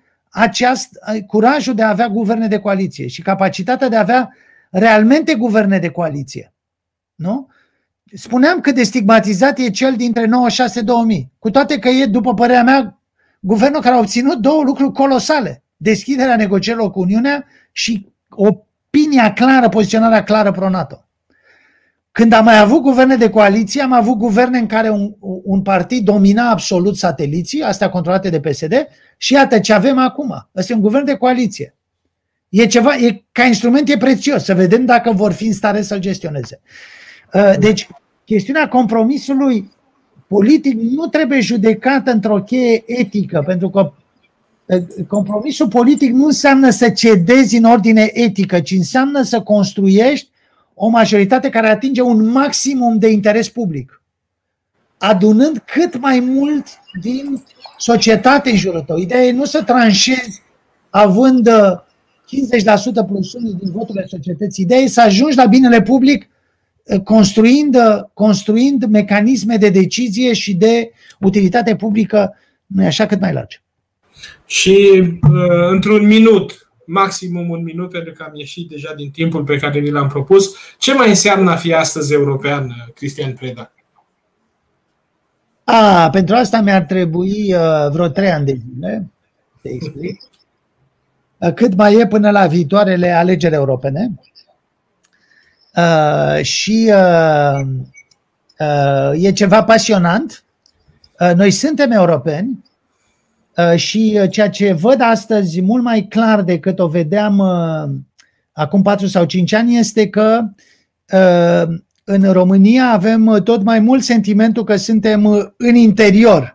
curajul de a avea guverne de coaliție și capacitatea de a avea realmente guverne de coaliție. Nu? spuneam cât de stigmatizat e cel dintre 96-2000. Cu toate că e, după părerea mea, guvernul care a obținut două lucruri colosale. Deschiderea negocierilor cu Uniunea și opinia clară, poziționarea clară pro-NATO. Când am mai avut guverne de coaliție, am avut guverne în care un partid domina absolut sateliții, astea controlate de PSD, și iată ce avem acum. Ăsta e un guvern de coaliție. Ca instrument e prețios, să vedem dacă vor fi în stare să-l gestioneze. Deci, chestiunea compromisului politic nu trebuie judecată într-o cheie etică, pentru că compromisul politic nu înseamnă să cedezi în ordine etică, ci înseamnă să construiești o majoritate care atinge un maximum de interes public, adunând cât mai mult din societate în jurul tău. Ideea e nu să tranșezi având 50% plus 1 din voturile societății. Ideea e să ajungi la binele public construind mecanisme de decizie și de utilitate publică, nu-i așa, cât mai largi. Și într-un minut, maximum un minut, pentru că am ieșit deja din timpul pe care ni l-am propus, ce mai înseamnă a fi astăzi european, Cristian Preda? Pentru asta mi-ar trebui vreo 3 ani de zile, te explic. Cât mai e până la viitoarele alegeri europene. Și e ceva pasionant. Noi suntem europeni și ceea ce văd astăzi mult mai clar decât o vedeam acum 4 sau 5 ani este că în România avem tot mai mult sentimentul că suntem în interior.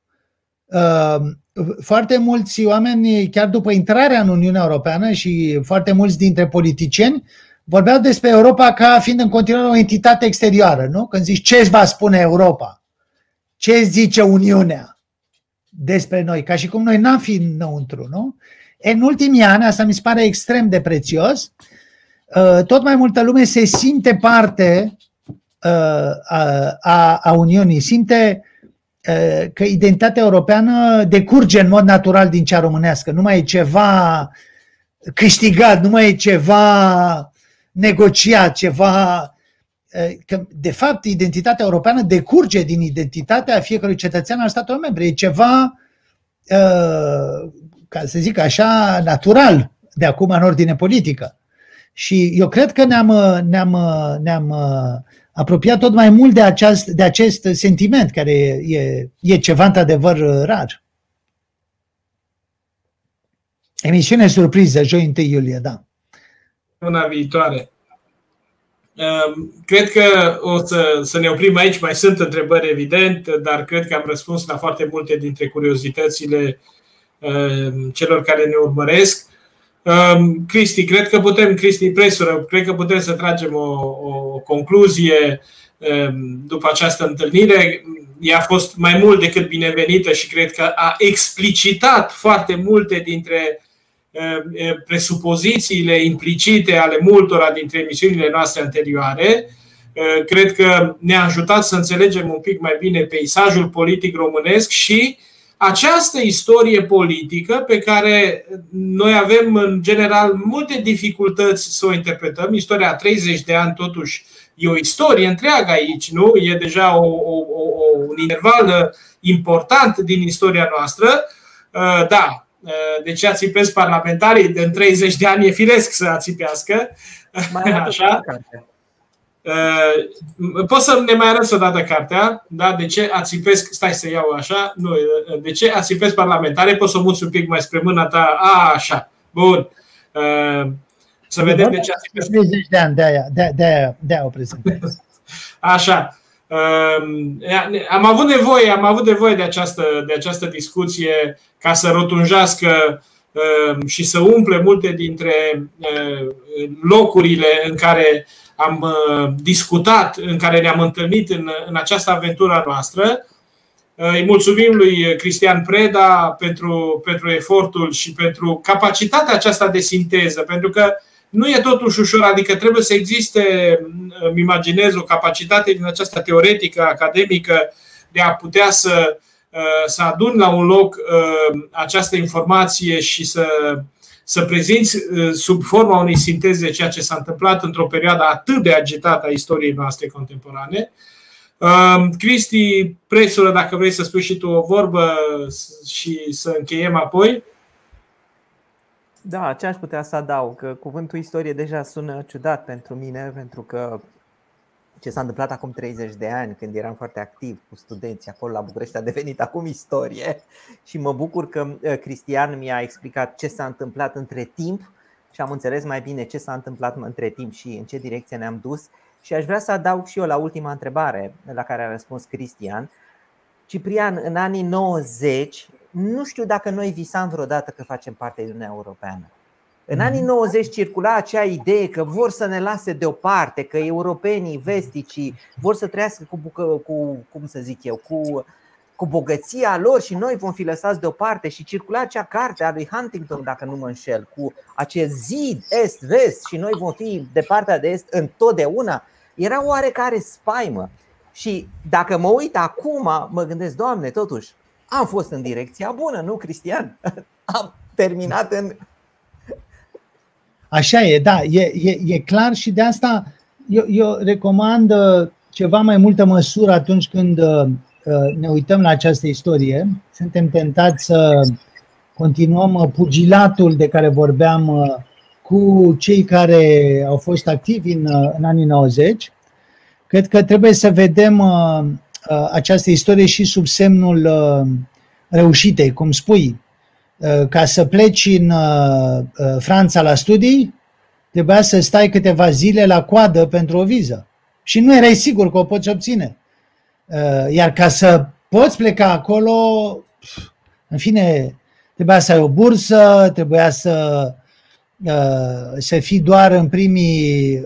Foarte mulți oameni, chiar după intrarea în Uniunea Europeană, și foarte mulți dintre politicieni vorbeau despre Europa ca fiind în continuare o entitate exterioară, nu? Când zici ce îți va spune Europa, ce zice Uniunea despre noi, ca și cum noi n-am fi înăuntru, nu? În ultimii ani, asta mi se pare extrem de prețios, tot mai multă lume se simte parte a Uniunii, simte că identitatea europeană decurge în mod natural din cea românească, nu mai e ceva câștigat, nu mai e ceva negociat, ceva. Că, de fapt, identitatea europeană decurge din identitatea fiecărui cetățean al statelor membre. E ceva, ca să zic așa, natural de acum în ordine politică. Și eu cred că ne-am apropiat tot mai mult de acest sentiment, care e ceva într-adevăr rar. Emisiune surpriză, joi 1 iulie, da. Luna viitoare. Cred că o să ne oprim aici. Mai sunt întrebări, evident, dar cred că am răspuns la foarte multe dintre curiozitățile celor care ne urmăresc. Cristi, Cristi Presură, cred că putem să tragem o concluzie după această întâlnire. Ea a fost mai mult decât binevenită și cred că a explicitat foarte multe dintre presupozițiile implicite ale multora dintre emisiunile noastre anterioare. Cred că ne-a ajutat să înțelegem un pic mai bine peisajul politic românesc și această istorie politică pe care noi avem în general multe dificultăți să o interpretăm. Istoria a 30 de ani totuși e o istorie întreagă aici, nu? E deja un interval important din istoria noastră. Da, de ce ațipesc parlamentarii de în 30 de ani e firesc să ațipească. Așa. Poți să ne mai arăți o dată cartea, da? De ce ațipesc, stai să iau așa, nu, de ce ațipesc parlamentare, poți să o muți un pic mai spre mâna ta, așa, bun. Să vedem de ce ațipesc. 30 de ani, de-aia o prezentez. Așa. Am avut nevoie de această discuție ca să rotunjească și să umple multe dintre locurile în care am discutat, în care ne-am întâlnit în această aventură noastră. Îi mulțumim lui Cristian Preda pentru efortul și pentru capacitatea aceasta de sinteză, pentru că nu e totuși ușor, adică trebuie să existe, îmi imaginez, o capacitate din aceasta teoretică, academică, de a putea să adun la un loc această informație și să prezinți sub forma unei sinteze ceea ce s-a întâmplat într-o perioadă atât de agitată a istoriei noastre contemporane. Cristi Presură, dacă vrei să spui și tu o vorbă și să încheiem apoi. Da, ce aș putea să adaug? Că cuvântul istorie deja sună ciudat pentru mine, pentru că ce s-a întâmplat acum 30 de ani, când eram foarte activ cu studenții acolo la București, a devenit acum istorie. Și mă bucur că Cristian mi-a explicat ce s-a întâmplat între timp și am înțeles mai bine ce s-a întâmplat între timp și în ce direcție ne-am dus. Și aș vrea să adaug și eu la ultima întrebare la care a răspuns Cristian. Ciprian, în anii 90, nu știu dacă noi visam vreodată că facem parte din Uniunea Europeană. În anii 90 circula acea idee că vor să ne lase deoparte, că europenii vesticii vor să trăiască cu bogăția lor și noi vom fi lăsați deoparte. Și circula acea carte a lui Huntington, dacă nu mă înșel, cu acest zid est-vest și noi vom fi de partea de est întotdeauna. Era oarecare spaimă. Și dacă mă uit acum, mă gândesc, Doamne, totuși am fost în direcția bună, nu, Cristian? Am terminat în... Așa e, da, e clar și de asta eu recomand ceva mai multă măsură atunci când ne uităm la această istorie. Suntem tentați să continuăm pugilatul de care vorbeam cu cei care au fost activi în anii 90. Cred că trebuie să vedem această istorie și sub semnul reușitei, cum spui. Ca să pleci în Franța la studii, trebuia să stai câteva zile la coadă pentru o viză. Și nu erai sigur că o poți obține. Iar ca să poți pleca acolo, în fine, trebuia să ai o bursă, trebuia să fii doar în primii...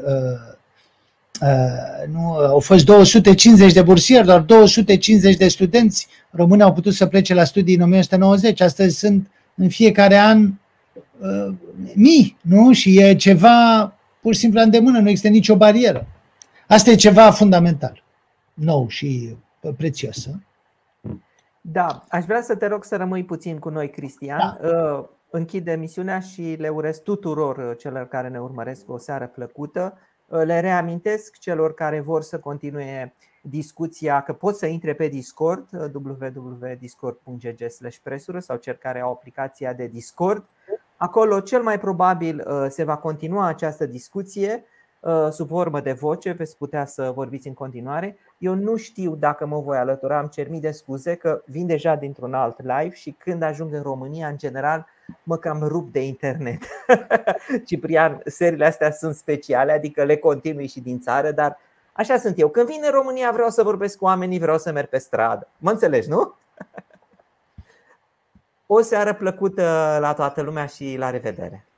au fost 250 de bursieri, doar 250 de studenți români au putut să plece la studii în 1990. Astăzi sunt în fiecare an mii, nu? Și e ceva pur și simplu la îndemână, nu există nicio barieră. Asta e ceva fundamental, nou și prețios. Da, aș vrea să te rog să rămâi puțin cu noi, Cristian. Da. Închid emisiunea și le urez tuturor celor care ne urmăresc o seară plăcută. Le reamintesc celor care vor să continue discuția că pot să intre pe Discord, www.discord.gg/presură, sau cel care au aplicația de Discord. Acolo cel mai probabil se va continua această discuție sub formă de voce, veți putea să vorbiți în continuare. Eu nu știu dacă mă voi alătura, îmi cer mii de scuze că vin deja dintr-un alt live și când ajung în România, în general, mă cam rup de internet. Ciprian, seriile astea sunt speciale, adică le continui și din țară, dar așa sunt eu. Când vin în România vreau să vorbesc cu oamenii, vreau să merg pe stradă. Mă înțelegi, nu? O seară plăcută la toată lumea și la revedere!